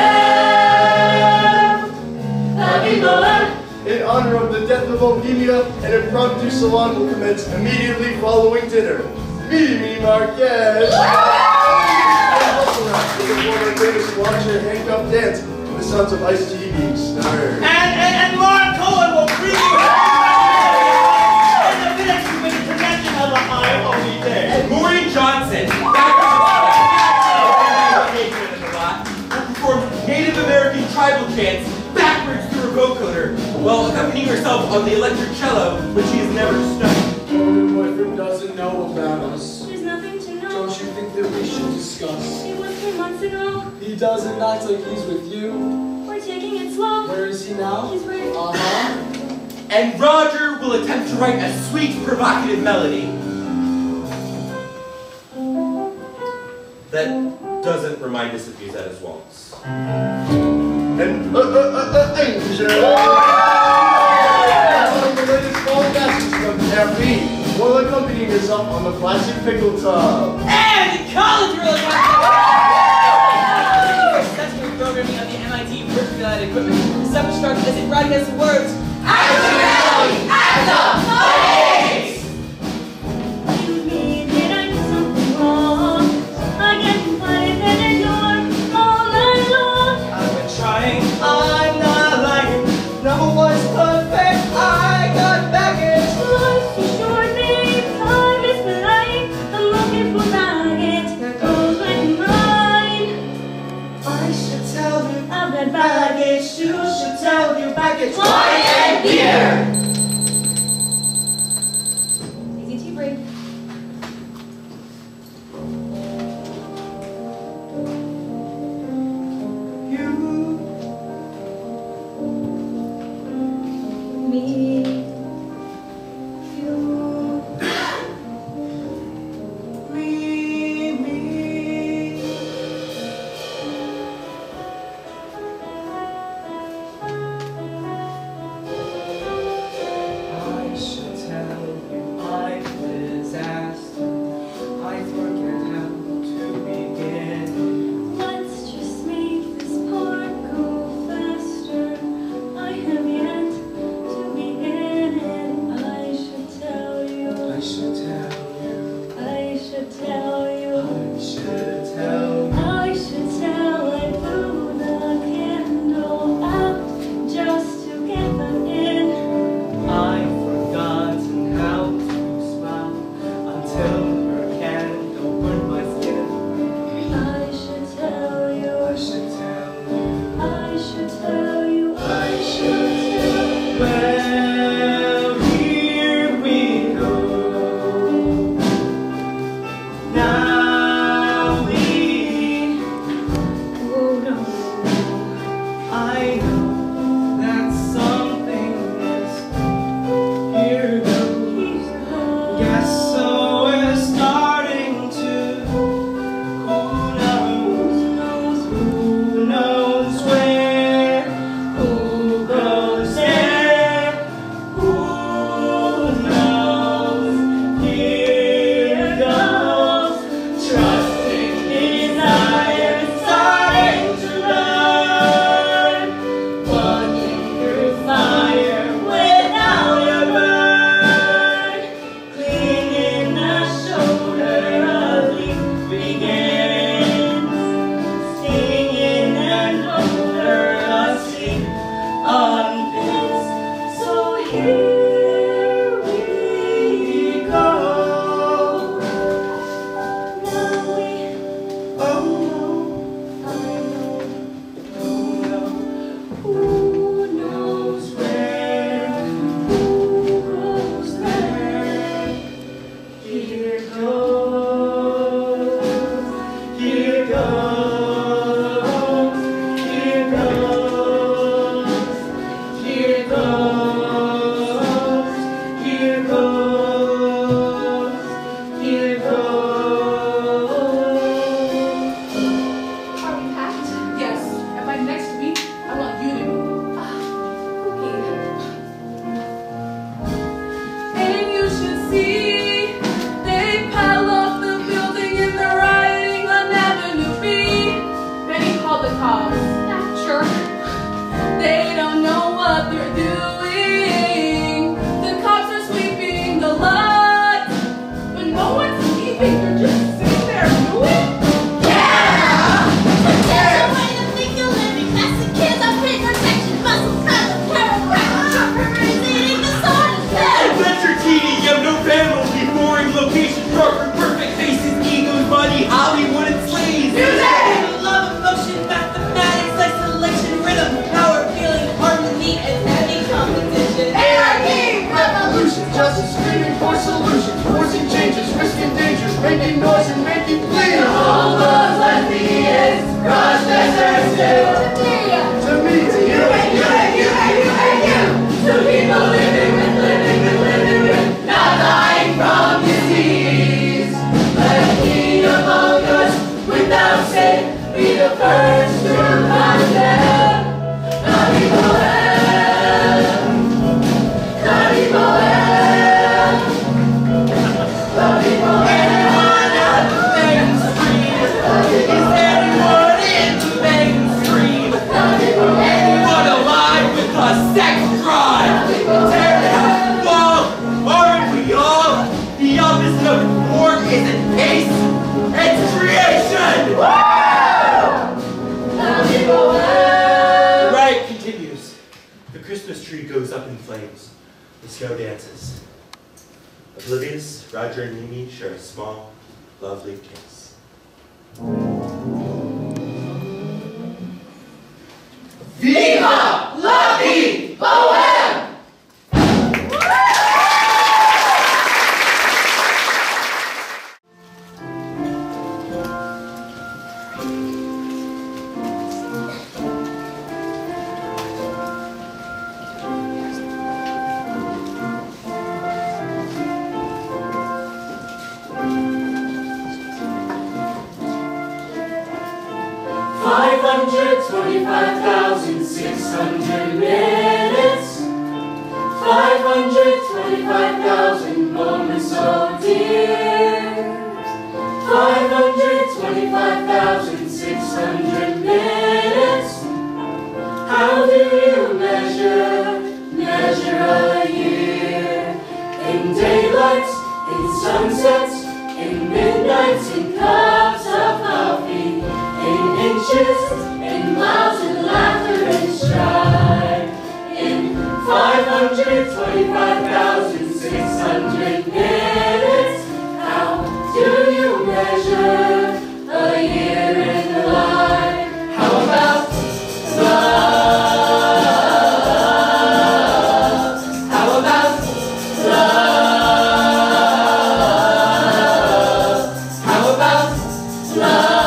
bohème. La vie bohème. In honor of the death of Bohemia, an impromptu salon will commence immediately following dinner. Mimi Marquez! Also announced the former famous watcher handcuff dance to the sounds of Ice-T being stirred. And, and, and Lauren Cohen will bring you in the minutes to win the connection of a high holy day. Maureen Johnson, back will perform Native American tribal chants backwards through a vocoder while accompanying herself on the electric cello, which she has never studied. Your boyfriend doesn't know about us. There's nothing to know. Don't you think that we should discuss. It was three months ago. He doesn't act like he's with you. We're taking it slow. Where is he now? He's right. Uh-huh. And Roger will attempt to write a sweet, provocative melody that doesn't remind us of Fusetta's waltz. And uh, uh, uh, uh, Angel! That's one of the latest fall fashions from Caffeine. While accompanying us up on the plastic pickle tub. And college really wants to successfully programming on the M I T Virtual equipment. The self-destruct as it writing as the words. Accidentally at the place! Excuse me, did I do something wrong? I get invited at the door all night long. I've been trying, I'm not lying. Number one's perfect, I got baggage. Life's too short, babe, time is flying. I'm looking for baggage that goes with mine. I should tell you, I've got baggage, you should tell your baggage. Wine and beer! Easy tea break. You, Me, you. me, me. I should tell you I'm disaster. I forget how to begin. Let's just make this part go faster. I have yet to begin it. I should tell you. I should tell you. I should tell you. I should tell you. I should tell. I blew the candle out just to get them in. I've forgotten how to smile until her candle burned my skin. I should tell you. I should tell you. I should tell you. I should tell you. Well, here we go. Now we, Oh no. I know that something is here goes. Yes, so we're starting to. Who knows? Who knows where? Who goes there? Who knows? Here goes. Trusting desire, starting to learn. Walking through fire without a burn. Cleaning the shoulder, a leaf begins. Singing and over a sea unbends. So here we go. Now we Oh I know. no, Who knows where? Who goes there? here goes, here goes, here goes, here goes, here goes, here goes. Are we packed? Yes. And by next week, I want you to be. And you should see, they pile up the building and they're rioting on Avenue B. Benny called the cops. That jerk. They don't know what they're doing. The cops are sweeping the lot, but no one's leaving. They're just sitting there doing. Adventure T D M, no family, boring location, proper, perfect faces, egos, money, Hollywood, and slaves. Love, emotion, mathematics, isolation, rhythm, power, feeling, harmony, and heavy combination. goes up in flames. The snow dances. Oblivious, Roger and Mimi share a small, lovely kiss. Viva la vie bohème! Five hundred twenty-five thousand six hundred minutes. Five hundred twenty-five thousand moments, oh dear. Five hundred twenty-five thousand six hundred minutes. How do you measure, measure a year? In daylights, in sunsets, in midnights, in cups of coffee. In inches, in miles, in laughter and strife. In five hundred twenty-five thousand six hundred minutes. How do you measure a year in the life? How about love? How about love? How about love?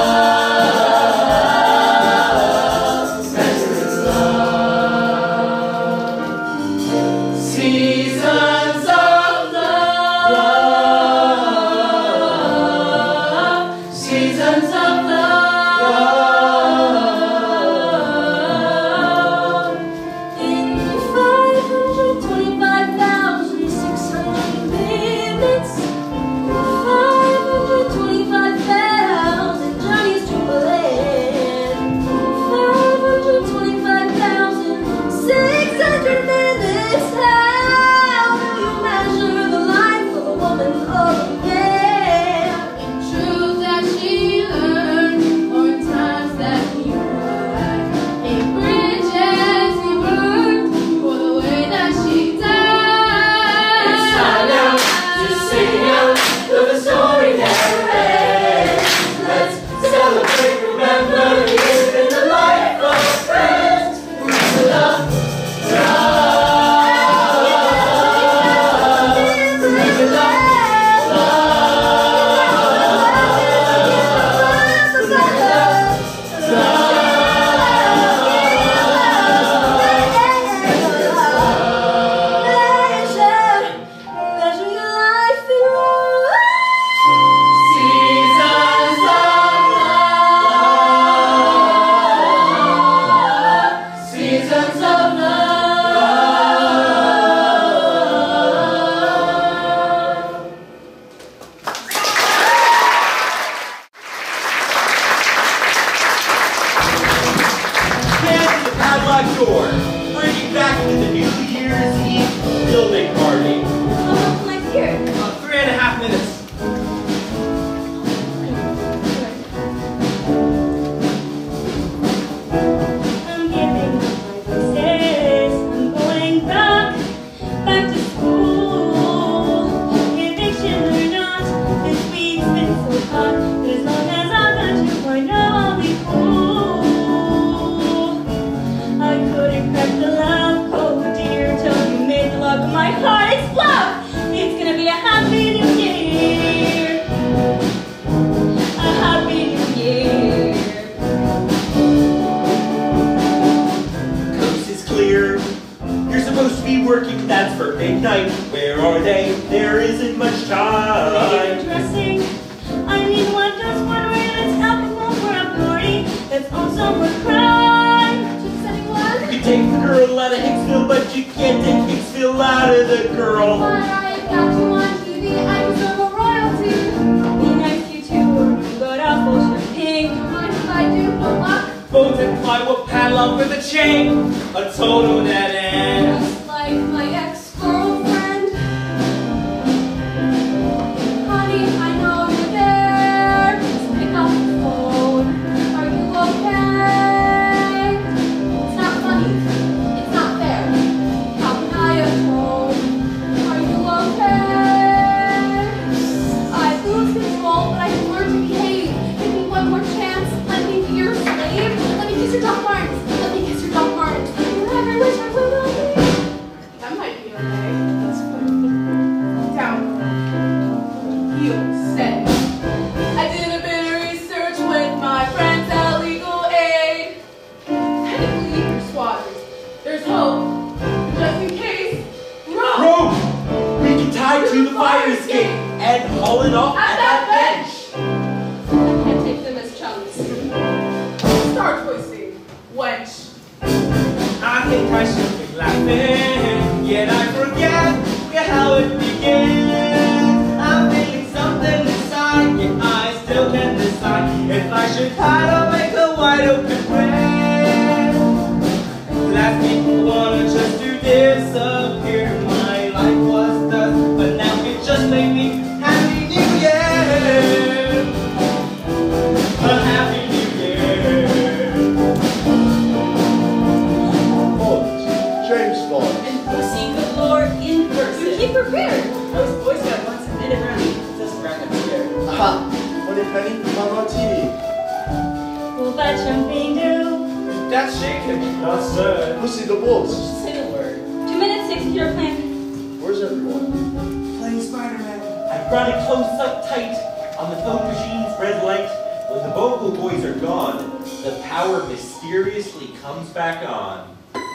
Door, bringing back to the New Year's Eve building party. How long am I here? Uh, three and a half minutes. I'm giving up my pieces. I'm going back, back to school. Conviction or not, this week's been so hot. But as long as I've got two point oh, I'll be cool. I couldn't crack the love code, dear, till you made the lock of my heart explode. It's gonna be a happy new year. A happy new year. Coast is clear. You're supposed to be working, that's for midnight. Where are they? There isn't much time. Dressing. I mean, what does one wear that's alcohol for a party? That's also a crime. Just setting one. You can take the girl out of Hicksville, but you can't take Hicksville out of the girl. But I got you on T V, I'm so royalty. Be nice to you too, or you got awful champagne. Don't mind if I do, but luck. Bones and plywood padlock with a chain. A total dead end. Just like my ex-girlfriend. Honey, I know you're there. Just pick up the phone. Are you okay? It's not funny. It's not fair. hope. Just in case, rope! Rope! We can tie to the fire escape and haul it off at, At that that bench. I can't take them as chums. Start twisting, wench. I think I should be laughing, yet I forget how it began. I'm feeling something inside, yet I still can't decide if I should hide or make a wide open grave. Last week I wanted just to disappear. My life was dust, but now it just made me happy new year. A happy new year. James Bond. And pussy galore in person. You keep prepared. Those Boy Scout once made it around me. Just rack up here. Aha! Money penny, Mama T V. Will that jumping do? That's shaking. Not sir. Pussy the Bulls. Say the word. Two minutes, six, your plan. Where's everyone? Playing Spider-Man. I brought it close up tight on the phone machine's red light. When the vocal boys are gone, the power mysteriously comes back on.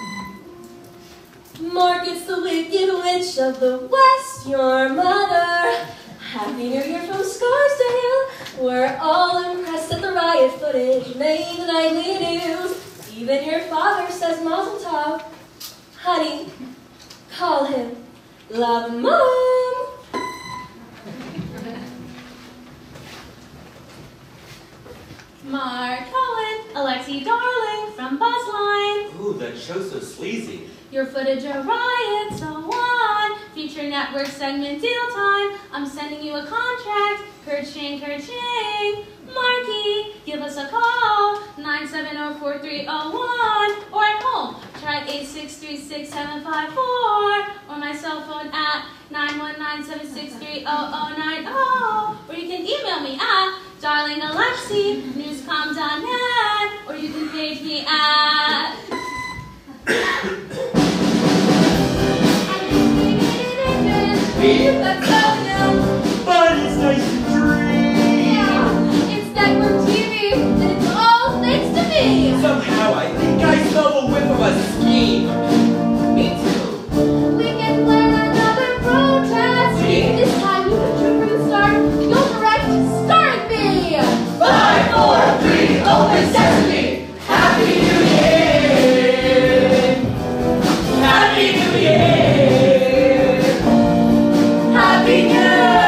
Mark, it's the Wicked Witch of the West, your mother. Happy New Year from Scarsdale. We're all impressed at the riot footage made the nightly news. Even your father says Mazel Tov. Honey, call him Love Mom. Mark Cohen, Alexi Darling from Buzzline. Ooh, that show's so sleazy. Your footage of riot, so on. Feature network segment deal time. I'm sending you a contract. Kerching, kerching. Marky, give us a call. nine seven zero, four three zero one. Or at home, try eight six three, six seven five four. Or my cell phone at nine one nine, seven six three, zero zero nine zero. Or you can email me at darlingalexi, newscom dot net. Or you can page me at... That's so new. But it's nice and free. Yeah, it's network T V, and it's all thanks to me. Somehow I think I smell a whiff of a scheme. Me too. We can plan another protest. This time you can shoot from the start. You'll direct, starring me. Five, four, three, open sesame. Happy New Year. Happy New Year. Happy New.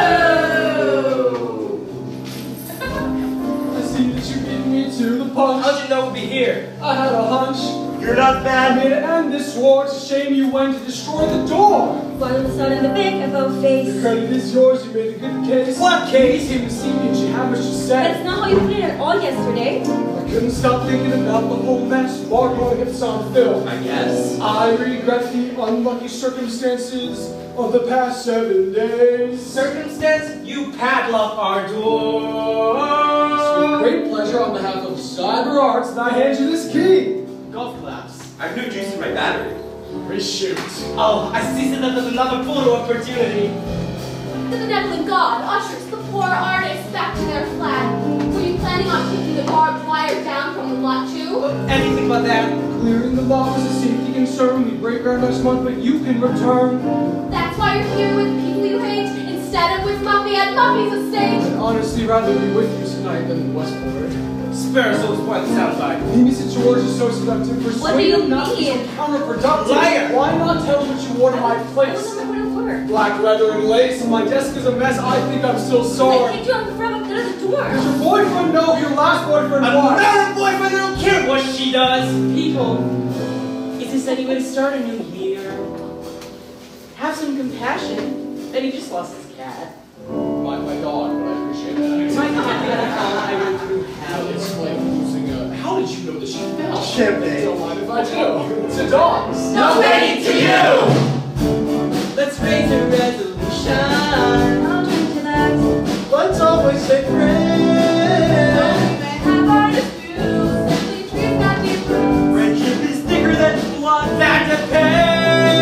I see that you beat me to the punch. How'd you know we'd be here? I had a hunch. You're not I bad. made to end this war. It's a shame you went to destroy the door. One in the sun and the big about The face. credit is yours. You made a good case. What case? You came to see me and she had much to That's say. not how you put it at all yesterday. I couldn't stop thinking about the whole mess. Mark, you want to get this on film? I guess. I regret the unlucky circumstances of the past seven days. Circumstance, you padlock our It's with door. great pleasure on behalf of Cyber Arts that I hand you this key. Golf claps. I have no juice in my battery. Reshoot. Oh, I see that there's another photo opportunity. The benevolent God ushers the poor artists back to their flat. Were you planning on taking the barbed wire down from the lot too? Anything but that. Clearing the lot was a safety concern. We break ground next month, but you can return. That's why you're here with people you hate instead of with Muffy at Muffy's estate. I'd honestly rather be with you tonight than in Westport. Spare us those point soundbite. Amy Saint George is so seductive. Persuade What do you them not to be so mean? counterproductive. Liar! Why not tell them what you wore to my I place? wasn't going to work. Black leather and lace, and my desk is a mess. I think I'm still I sorry. kicked you out from out of the door. Does your boyfriend know who your last boyfriend was? Another boyfriend, I don't care what she does. People, is this any way to start a new year? Have some compassion. Betty just lost his cat. My, my dog, but I appreciate that. My cat got a call I went through hell. It's like losing a... How did you know that she fell? Champagne. Don't mind if I do. It's a dog. No waiting to you. Let's raise a resolution. I'll drink to that. Let's always say prayer. Have our disputes, simply treat that different. Friendship is thicker than blood. That depends.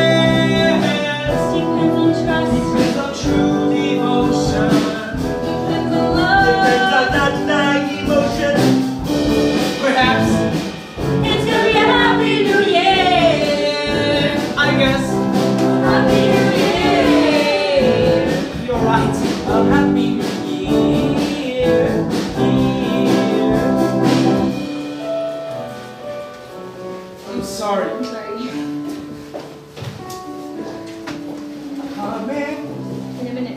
Depends on trust. Depends on true devotion. Depends on Depends love. on not denying emotion. Perhaps. It's gonna be a happy new year. I'm sorry. I'm sorry. Come in. In a minute.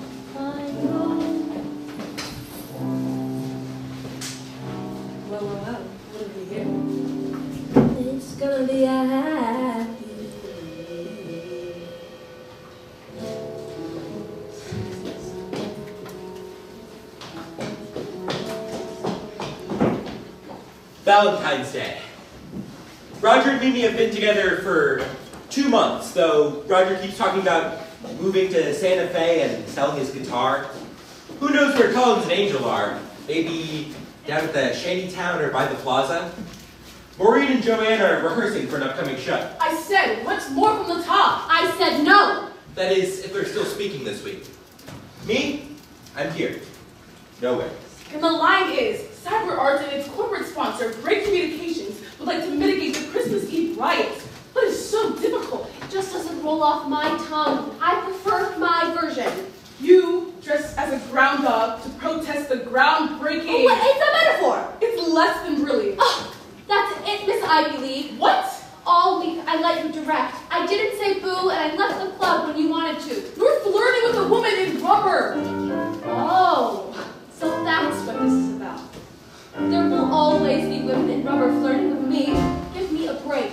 Whoa, whoa, whoa. What do we hear? It's gonna be a happy Valentine's Day. Roger and Mimi have been together for two months, though Roger keeps talking about moving to Santa Fe and selling his guitar. Who knows where Collins and Angel are? Maybe down at the shanty town or by the plaza? Maureen and Joanne are rehearsing for an upcoming show. I said, what's more from the top? I said no. That is, if they're still speaking this week. Me? I'm here. Nowhere. And the line is, CyberArt and its corporate sponsor, Great Communications, would like to mitigate the Christmas Eve riots. But it's so difficult. It just doesn't roll off my tongue. I prefer my version. You dress as a ground dog to protest the groundbreaking. Oh, what? It's a metaphor. It's less than brilliant. Oh, that's it, Miss Ivy League. What? All week I let you direct. I didn't say boo, and I left the club when you wanted to. You're flirting with a woman in rubber. Oh, so that's what this is about. There will always be women in rubber flirting with me. Give me a break.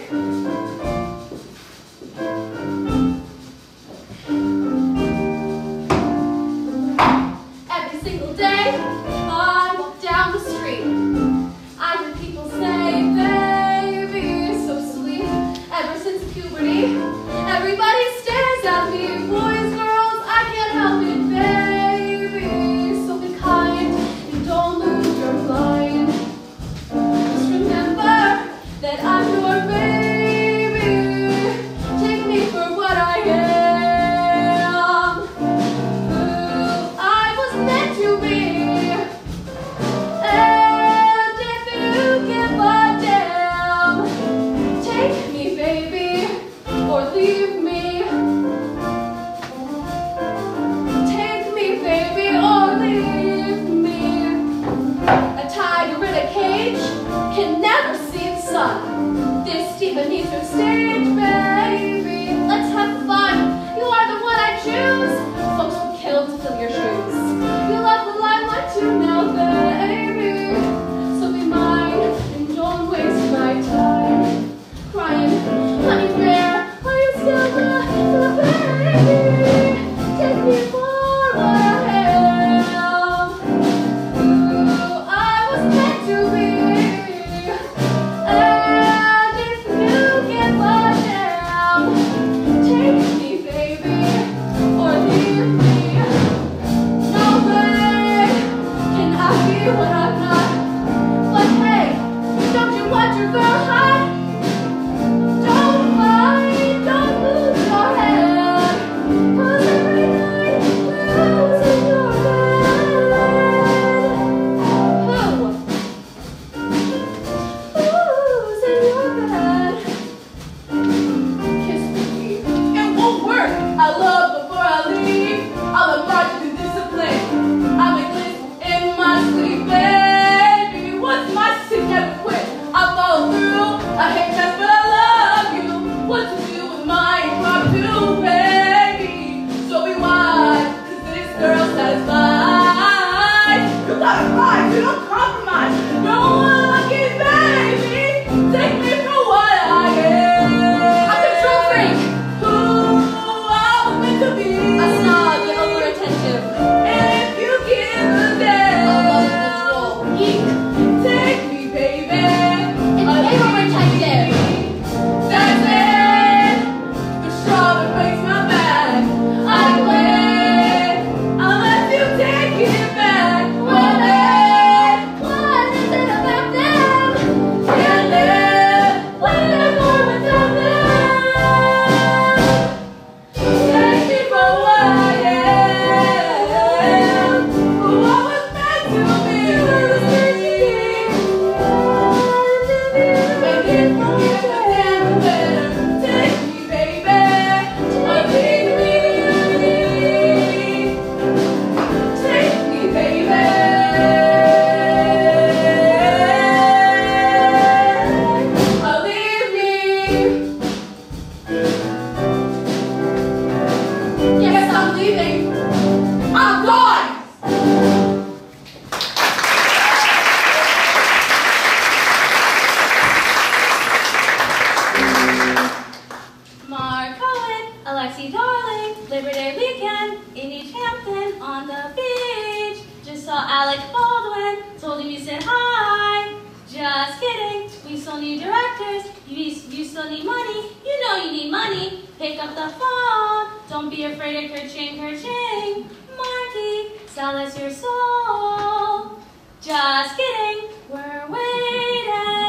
Every single day, I walk down the street. I hear people say, baby, so sweet. Ever since puberty, everybody stares at me. Boys, girls, I can't help it, baby. So be kind and don't lose your mind. Just remember that I'm your baby. Take me for what I am. Who I was meant to be. And if you give a damn, take me, baby, or leave me. Take me, baby, or leave me. A tiger in a cage can never see the sun. This Stephen needs to stage, baby. Let's have fun. You are the one I choose. Folks would kill to fill your shoes. You love the limelight too now, baby. So be mine and don't waste my time crying. Honey bear, are you still the, the baby? Take me for what I am. Who I was meant to be. And if you give a see, darling, Labor Day weekend in East Hampton on the beach. Just saw Alec Baldwin, told him you said hi. Just kidding, we still need directors. You, you still need money. You know you need money. Pick up the phone. Don't be afraid of kerching, kerching. Marty, sell us your soul. Just kidding, we're waiting.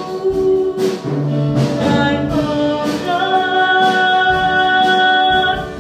Without you, I'm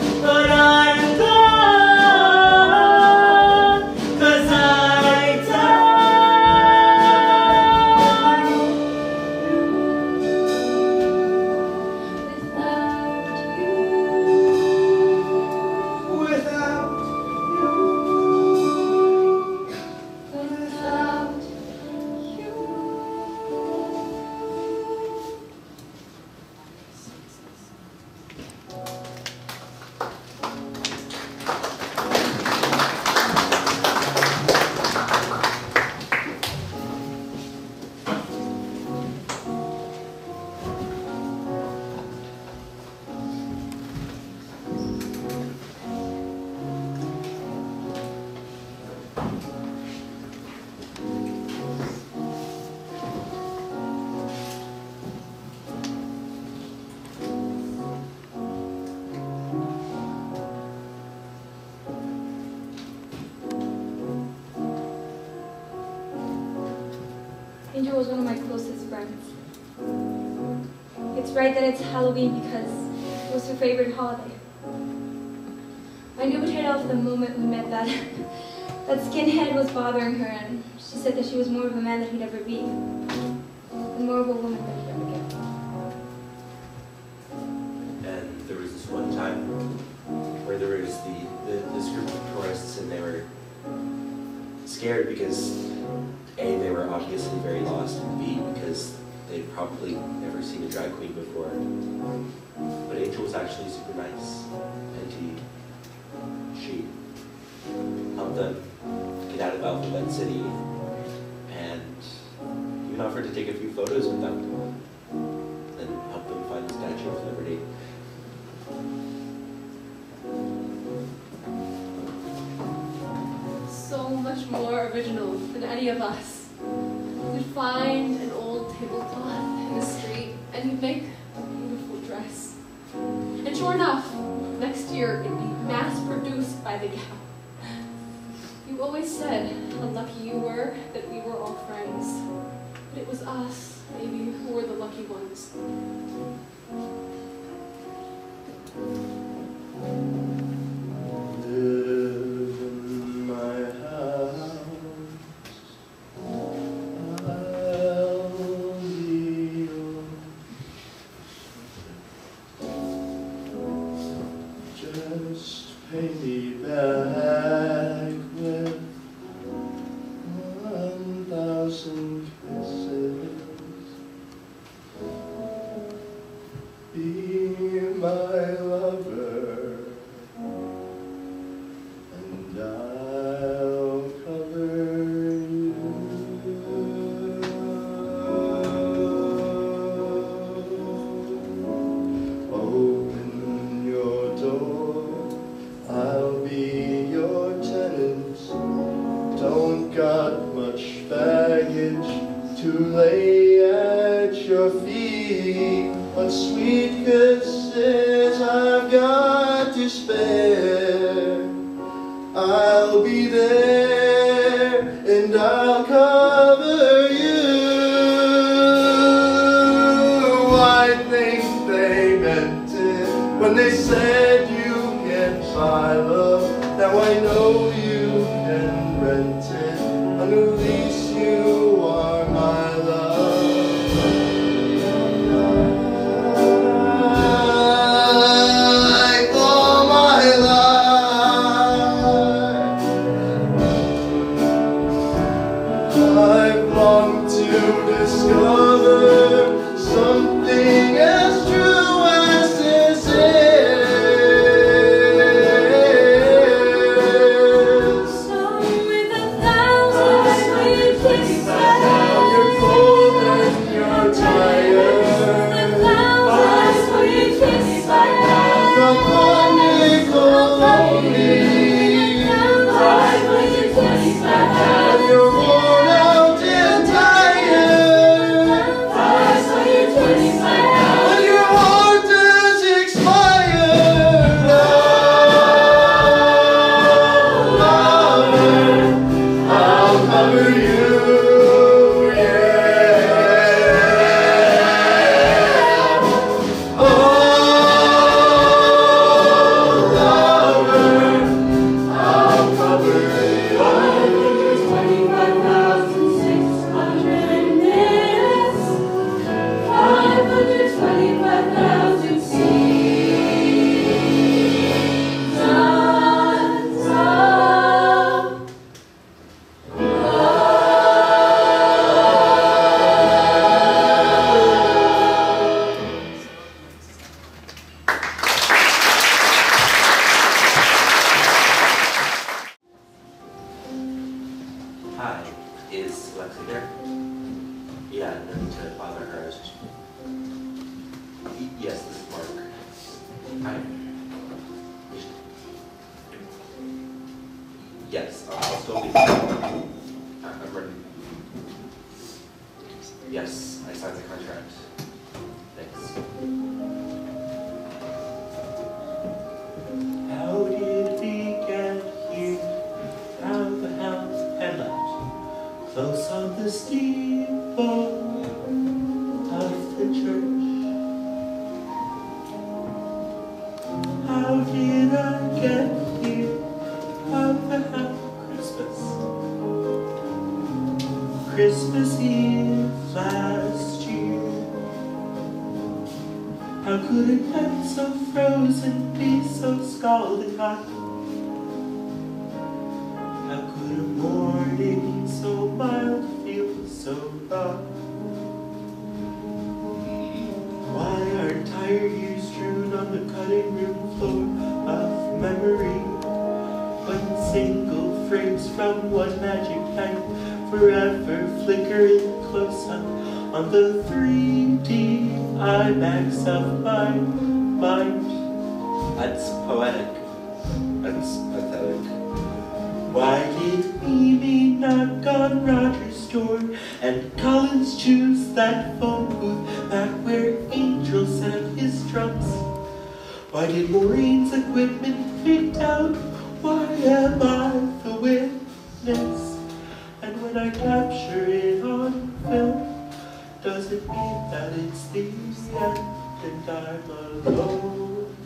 Angel was one of my closest friends. It's right that it's Halloween because it was her favorite holiday. I knew right off the moment we met that that skinhead was bothering her, and she said that she was more of a man than he'd ever be, and more of a woman than he'd ever get. And there was this one time where there was the, the this group of tourists, and they were scared because A, they were obviously very lost, and B, because they'd probably never seen a drag queen before. But Angel was actually super nice, and he, she helped them get out of Alphabet City, and even offered to take a few photos with them, and help them find the Statue of Liberty. So much more original than any of us. You'd find an old tablecloth in the street, and you'd make a beautiful dress. And sure enough, next year it'd be mass-produced by the Gap. You always said how lucky you were that we were all friends. But it was us, maybe, who were the lucky ones. Live in my house, I'll be yours. Just pay me back with one thousand kisses. Be my lover, and I'll cover you. Open your door, I'll be your tenant. Don't got much baggage to lay at your feet, but sweet kisses I've got to spare. I'll be there and I'll cover you. I think they meant it when they said you can't buy love. Now I know you can rent it. On the lease you are my love. All my life I've longed to discover something as true as this is. So with a thousand sweet kisses, You're cold and you're tired. a thousand sweet kisses, Come on, Nicole, lonely. And you're worn out and tired. And your heart has expired. Oh, lover, I'll cover you, yeah. Oh, lover, I'll cover you. twenty-five thousand six hundred minutes, five hundred twenty-five thousand seasons Hi, is Lexi there? Yeah, no need to bother her. I was just... Y- Yes, this is Mark. Hi. Yes, I'll I'll still be... I- I'm ready. Yes, I signed the contract. Thanks. How did we get here? How the house had left. Close on the steeple. How could a night so frozen be so scalding hot? How could a morning so mild feel so raw? Why are tired years strewn on the cutting room floor of memory? When single frames from one magic night forever flickering close up on the three D IMAX of my mind. That's poetic. That's pathetic. Why did Mimi knock on Roger's door and Collins choose that phone booth back where Angel set up his drums? Why did Maureen's equipment freak out? Why am I the witness? And when I capture it on film, does it mean that it's the end and I'm alone?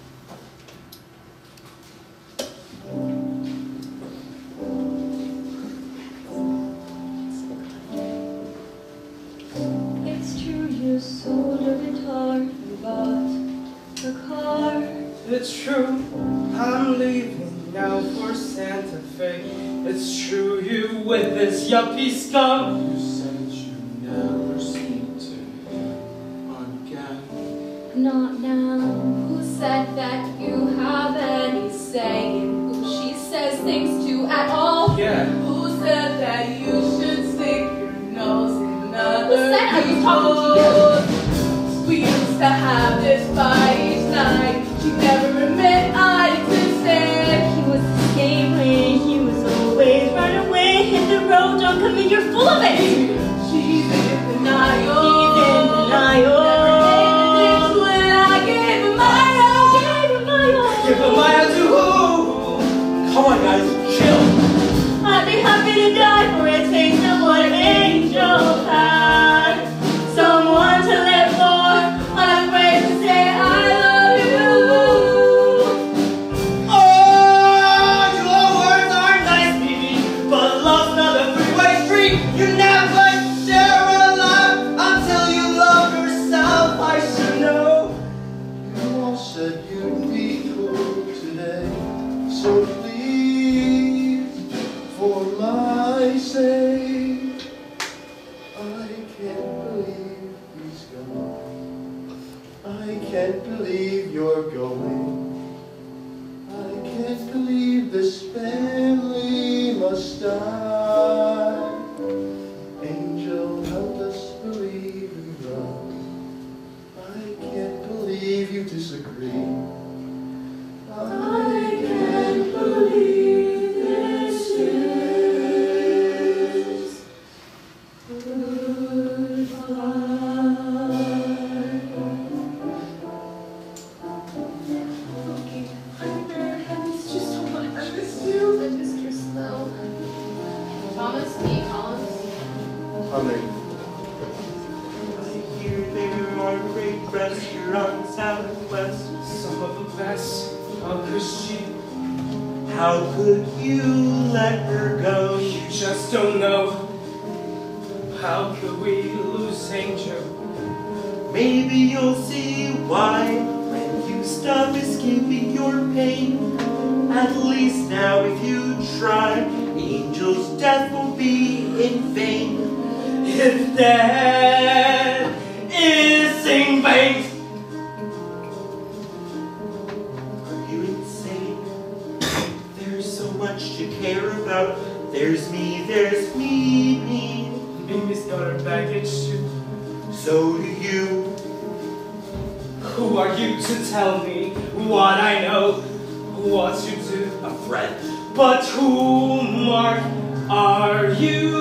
It's true you sold your guitar, you bought a car. It's true, I'm leaving now for Santa Fe. It's true you with this yuppie scum. You said you never speak to me again. Not now. Who said that you have any say in who she says things to at all? Yeah. Who said that you should stick your nose in another? Who said I was talking to you? We used to have this fight each night. She never admit I existed. He was escaping, he was always run away, hit the road, don't come in, you're full of it. She's in denial. He's in denial. Never did when I gave him my all. Gave him my all. Give a mile to who? Come on, guys, chill. I'd be happy to die for a taste of what Angel had. Someone to live for, unafraid to say I love you. Oh, your words are nice, baby, but love's not a three-way street. You never share a laugh until you love yourself. I should know. You all said you'd be cool today, so please, for my sake, I can't believe he's gone. I can't believe you're going. I can't believe this family must die. Angel, help us believe in love. I can't believe you disagree. I can't believe this is Thomas B. Collins. Amen. I hear there are great restaurants out west. Some of the best. How could she? How could you let her go? You just don't know. How could we lose Angel? Maybe you'll see why when you stop escaping your pain. At least now if you try, Angel's death won't be in vain. If death is in vain. Are you insane? There's so much to care about. There's me, there's me, me. Mimi's got her baggage too. So do you. Who are you to tell me what I know, what you do? A friend. But who, Mark, are you?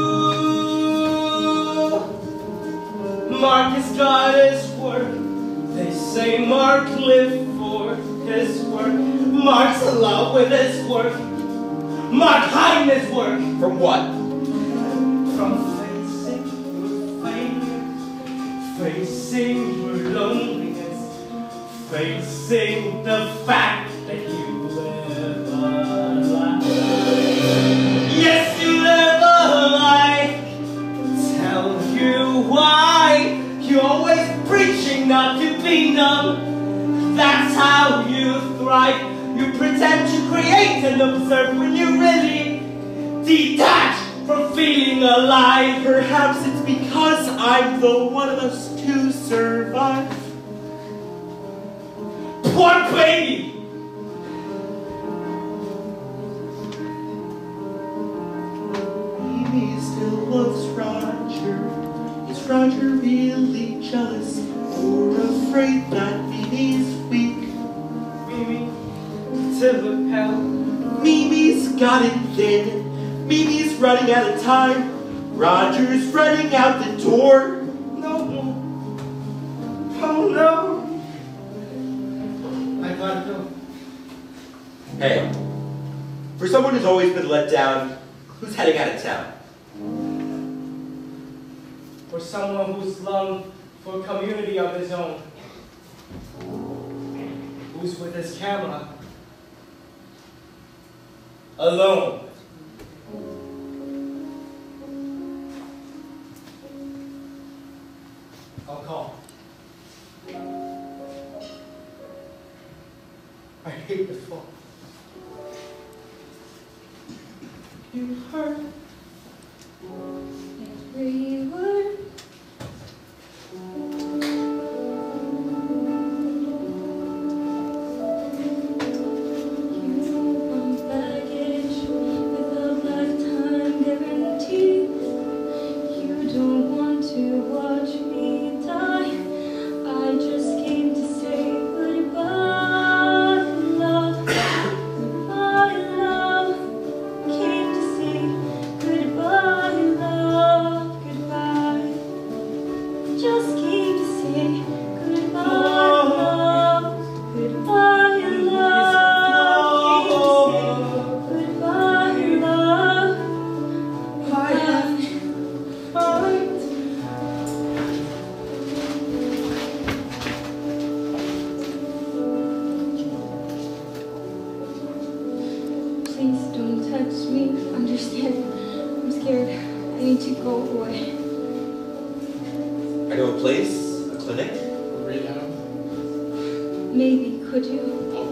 Mark has got his work. They say Mark lived for his work. Mark's in love with his work. Mark hiding his work. From what? From facing your failure, facing your loneliness, facing the fact that you live a lie. Yes, you live a lie. Tell you why. You're always preaching pretending not to be numb. That's how you thrive. You pretend to create and observe when you really detach from feeling alive. Perhaps it's because I'm the one of us to survive. Poor baby! Mimi still loves Roger. Is Roger really jealous or afraid that Mimi's weak? Mimi, to the hell. Mimi's got it thin. Mimi's running out of time. Roger's running out the door. No. Oh no. I gotta go. Hey, for someone who's always been let down, who's heading out of town? For someone who's longed for a community of his own. Who's with his camera. Alone. I'll call. I hate the phone. You heard every word. You want baggage without lifetime guarantees. You don't want to watch me die. I just came to say goodbye, love. Goodbye, love. Came to say goodbye, love. Goodbye. Just came to say goodbye, love. Goodbye, love. Came to say goodbye, love. Goodbye. Please don't touch me. Understand? I'm scared. I need to go away. I know a place, a clinic. Maybe, could you?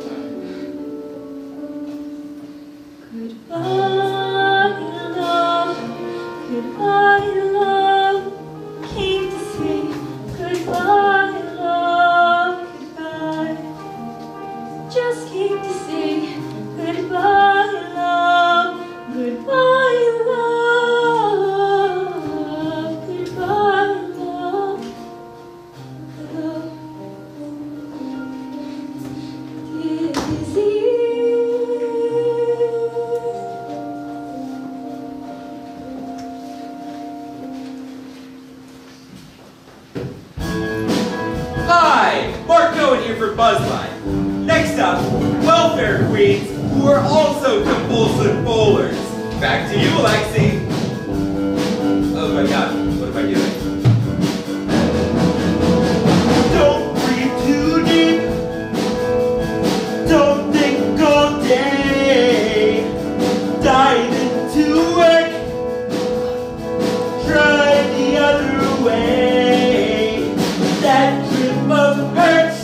Goodbye, love. Goodbye, love. Came to say goodbye, love. Goodbye. Just came to say goodbye, love. Goodbye, love. Goodbye, love. Love. Hi, Mark Cohen here for Buzzline. Next up, welfare queens who are also compulsive bowlers. Back to you, Alexi. Oh my god, what am I doing? Don't breathe too deep. Don't think all day. Dive into work. Try the other way. That trip of hurt.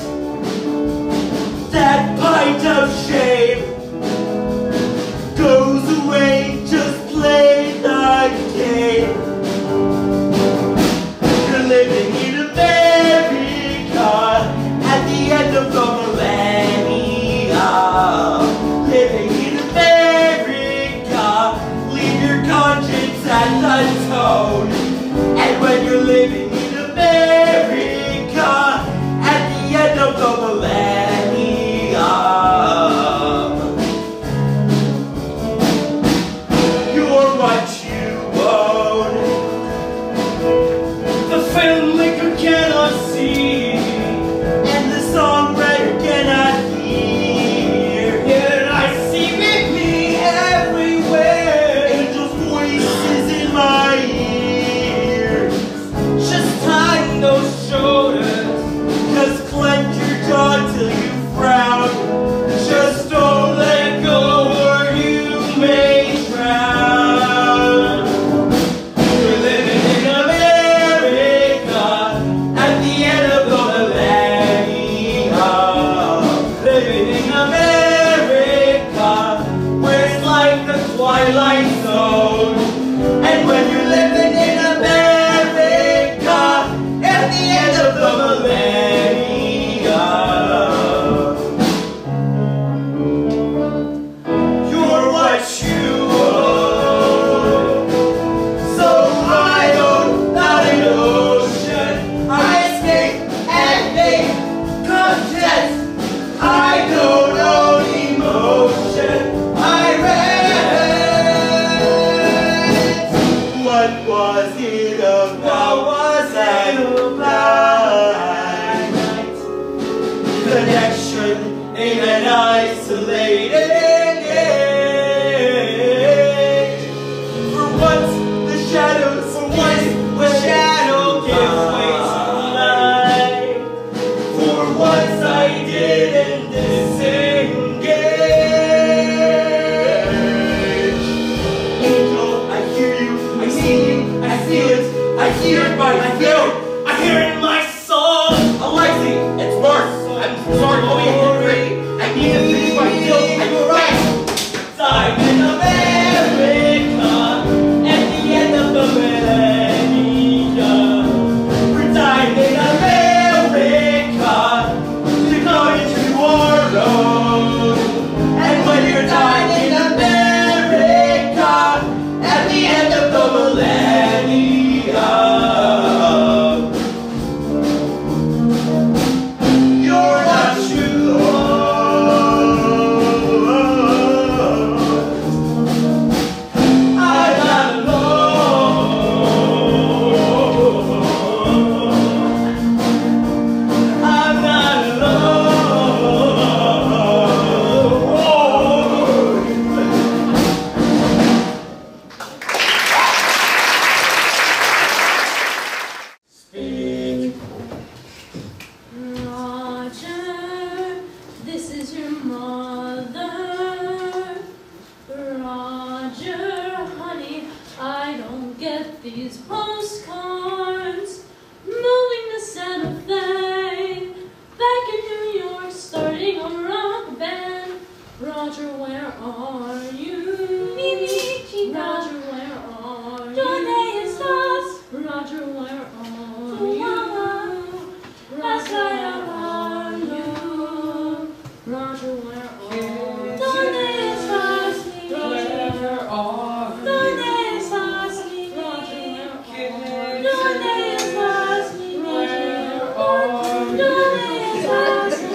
That pint of shame goes away. Just play the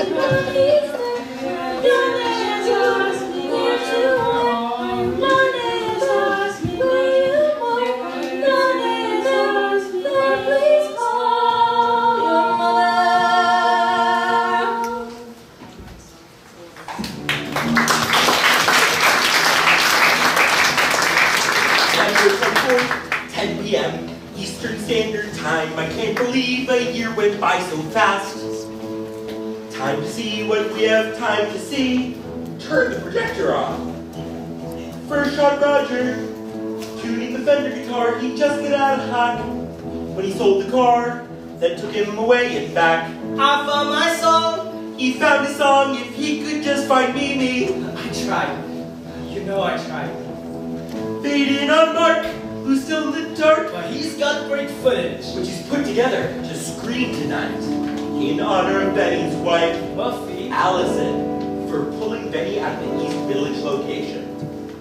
ten p m Eastern Standard Time. I can't believe a year went by so fast. Time to see what we have time to see. Turn the projector off. First shot Roger, tuning the Fender guitar. He just got out of hock when he sold the car that took him away and back. I found my song. He found his song. If he could just find Mimi. I tried. You know I tried. Fading on Mark, who's still in the dark, but he's got great footage, which he's put together to screen tonight in honor of Benny's wife, Buffy Allison, for pulling Benny out of the East Village location.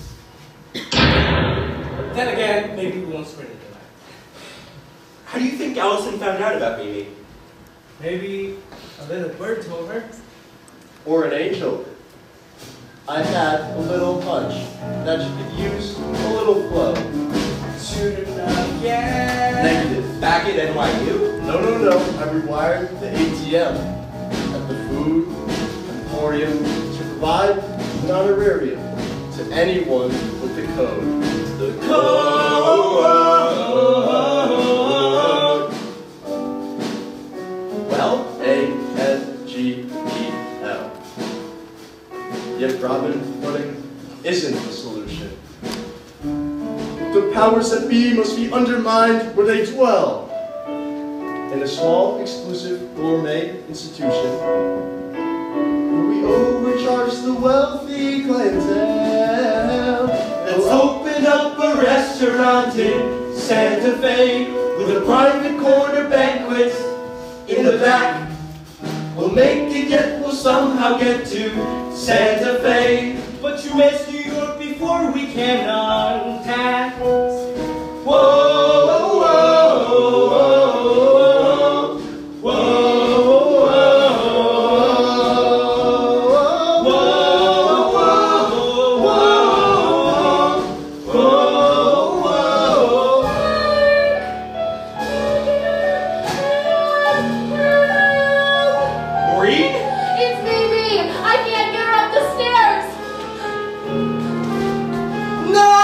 But then again, maybe we won't screen it tonight. How do you think Allison found out about Mimi? Maybe a little bird told her. Or an angel. I had a little hunch that you could use a little flow. Shoot it again. Negative. Back at N Y U? No, no, no. I rewired the A T M at the Food Emporium to provide an honorarium to anyone with the code. The code! Well, A N G E L. Yet Robin pudding isn't the solution. The powers that be must be undermined where they dwell. In a small, exclusive gourmet institution where we overcharge the wealthy clientele. Let's open up a restaurant in Santa Fe with a private corner banquet in the back. We'll make it yet, we'll somehow get to Santa Fe. But you missed New York before we can unpack. Whoa, whoa, whoa, whoa, whoa, whoa, Maureen? It's Mimi! I can't get her up the stairs! No!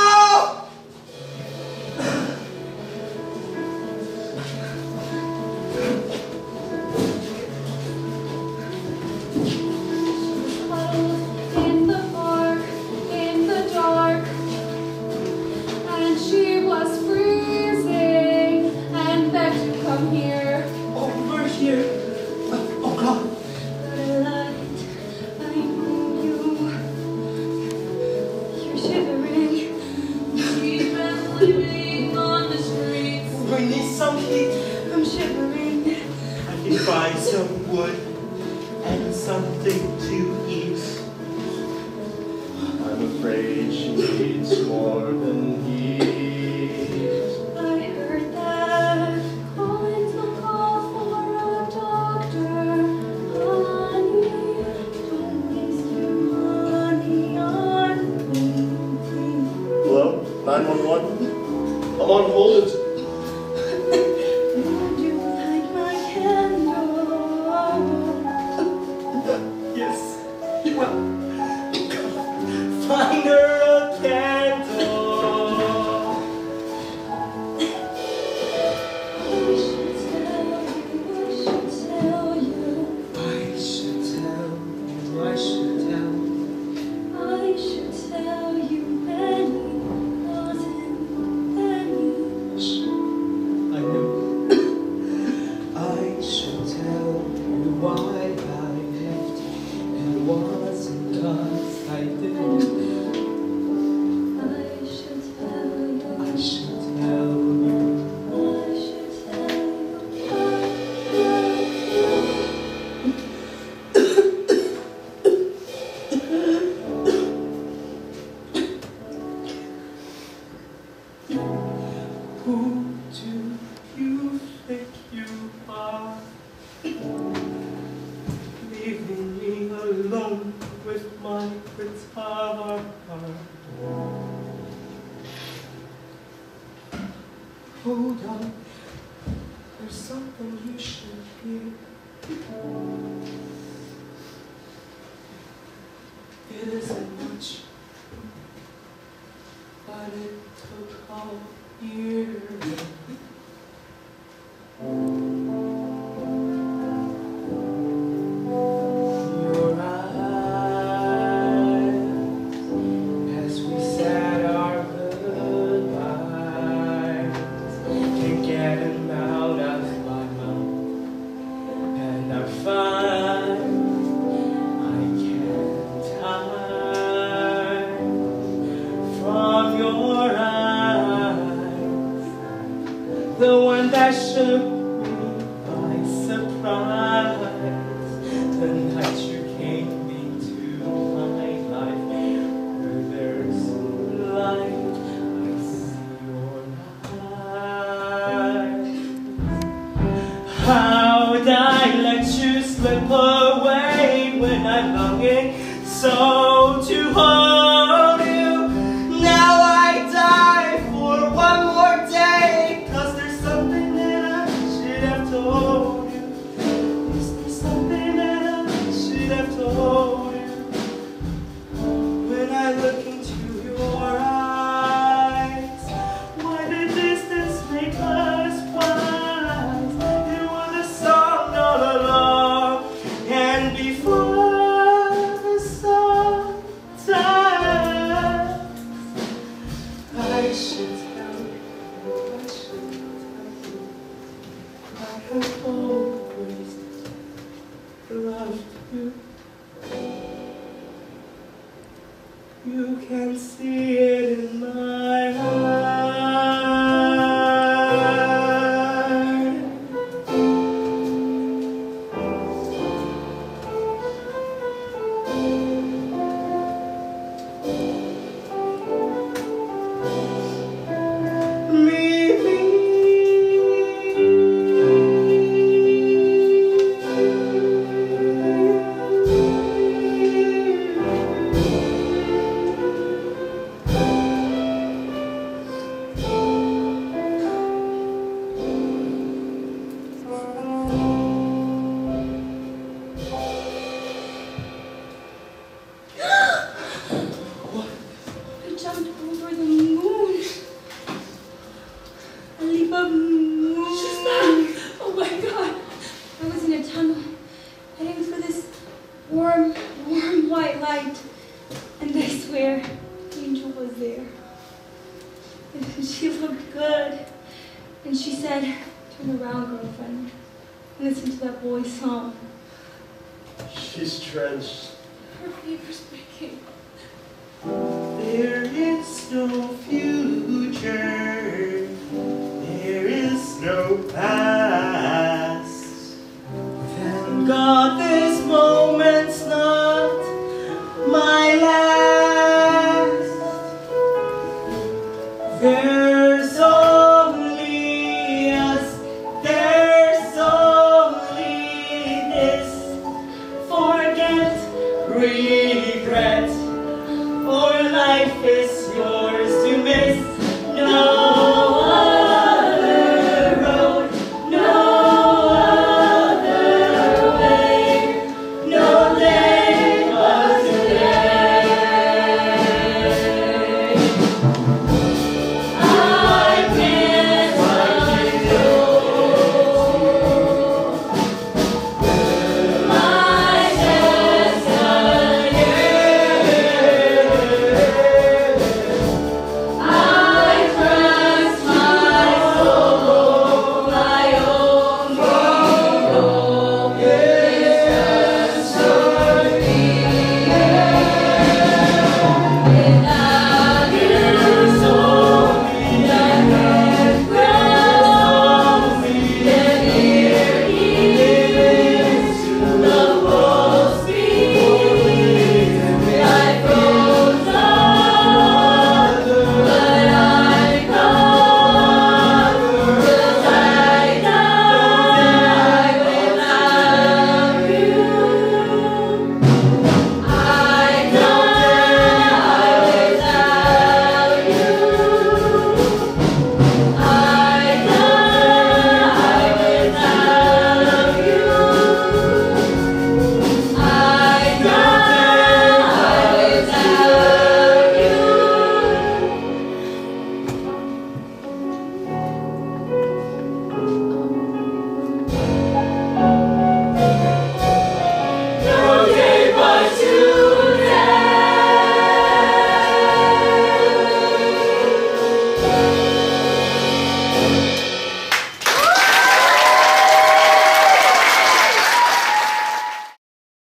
In the park, in the dark, and she was freezing and begged to come here. Over here. Oh God. I know you. You're shivering. We've been living on the streets. We need some heat. I'm shivering. I can buy some wood and something to eat. I'm afraid she needs more than heat. I heard that Collins will call for a doctor. Honey, don't waste your money on me. Hello? nine one one? I'm on hold. Would you like my candle? Yes. Find her a candle. something you should hear. It isn't much, but it took all year. Your eyes, as we said our goodbyes, can't get them out of my mouth, and I find I can't hide from your eyes, the one that shook me by surprise, the night you came into my life, where there's light, I see your eyes. How'd I let you slip away when I'm longing so to hold you? Now I die for one more day, 'cause there's something that I should have told you. Is there something that I should have told you? When I look into your eyes, why did distance make us wise? You were the song all along, and before the song dies, I should tell you, I should tell you, I have always loved you. You can see it in my heart. I jumped over the moon. A leap of moon. She's back. Oh my God. I was in a tunnel, heading for this warm, warm white light. And I swear, the angel was there. And she looked good. And she said, turn around, girlfriend, and listen to that boy's song. She's drenched. Her fever's breaking. There is no future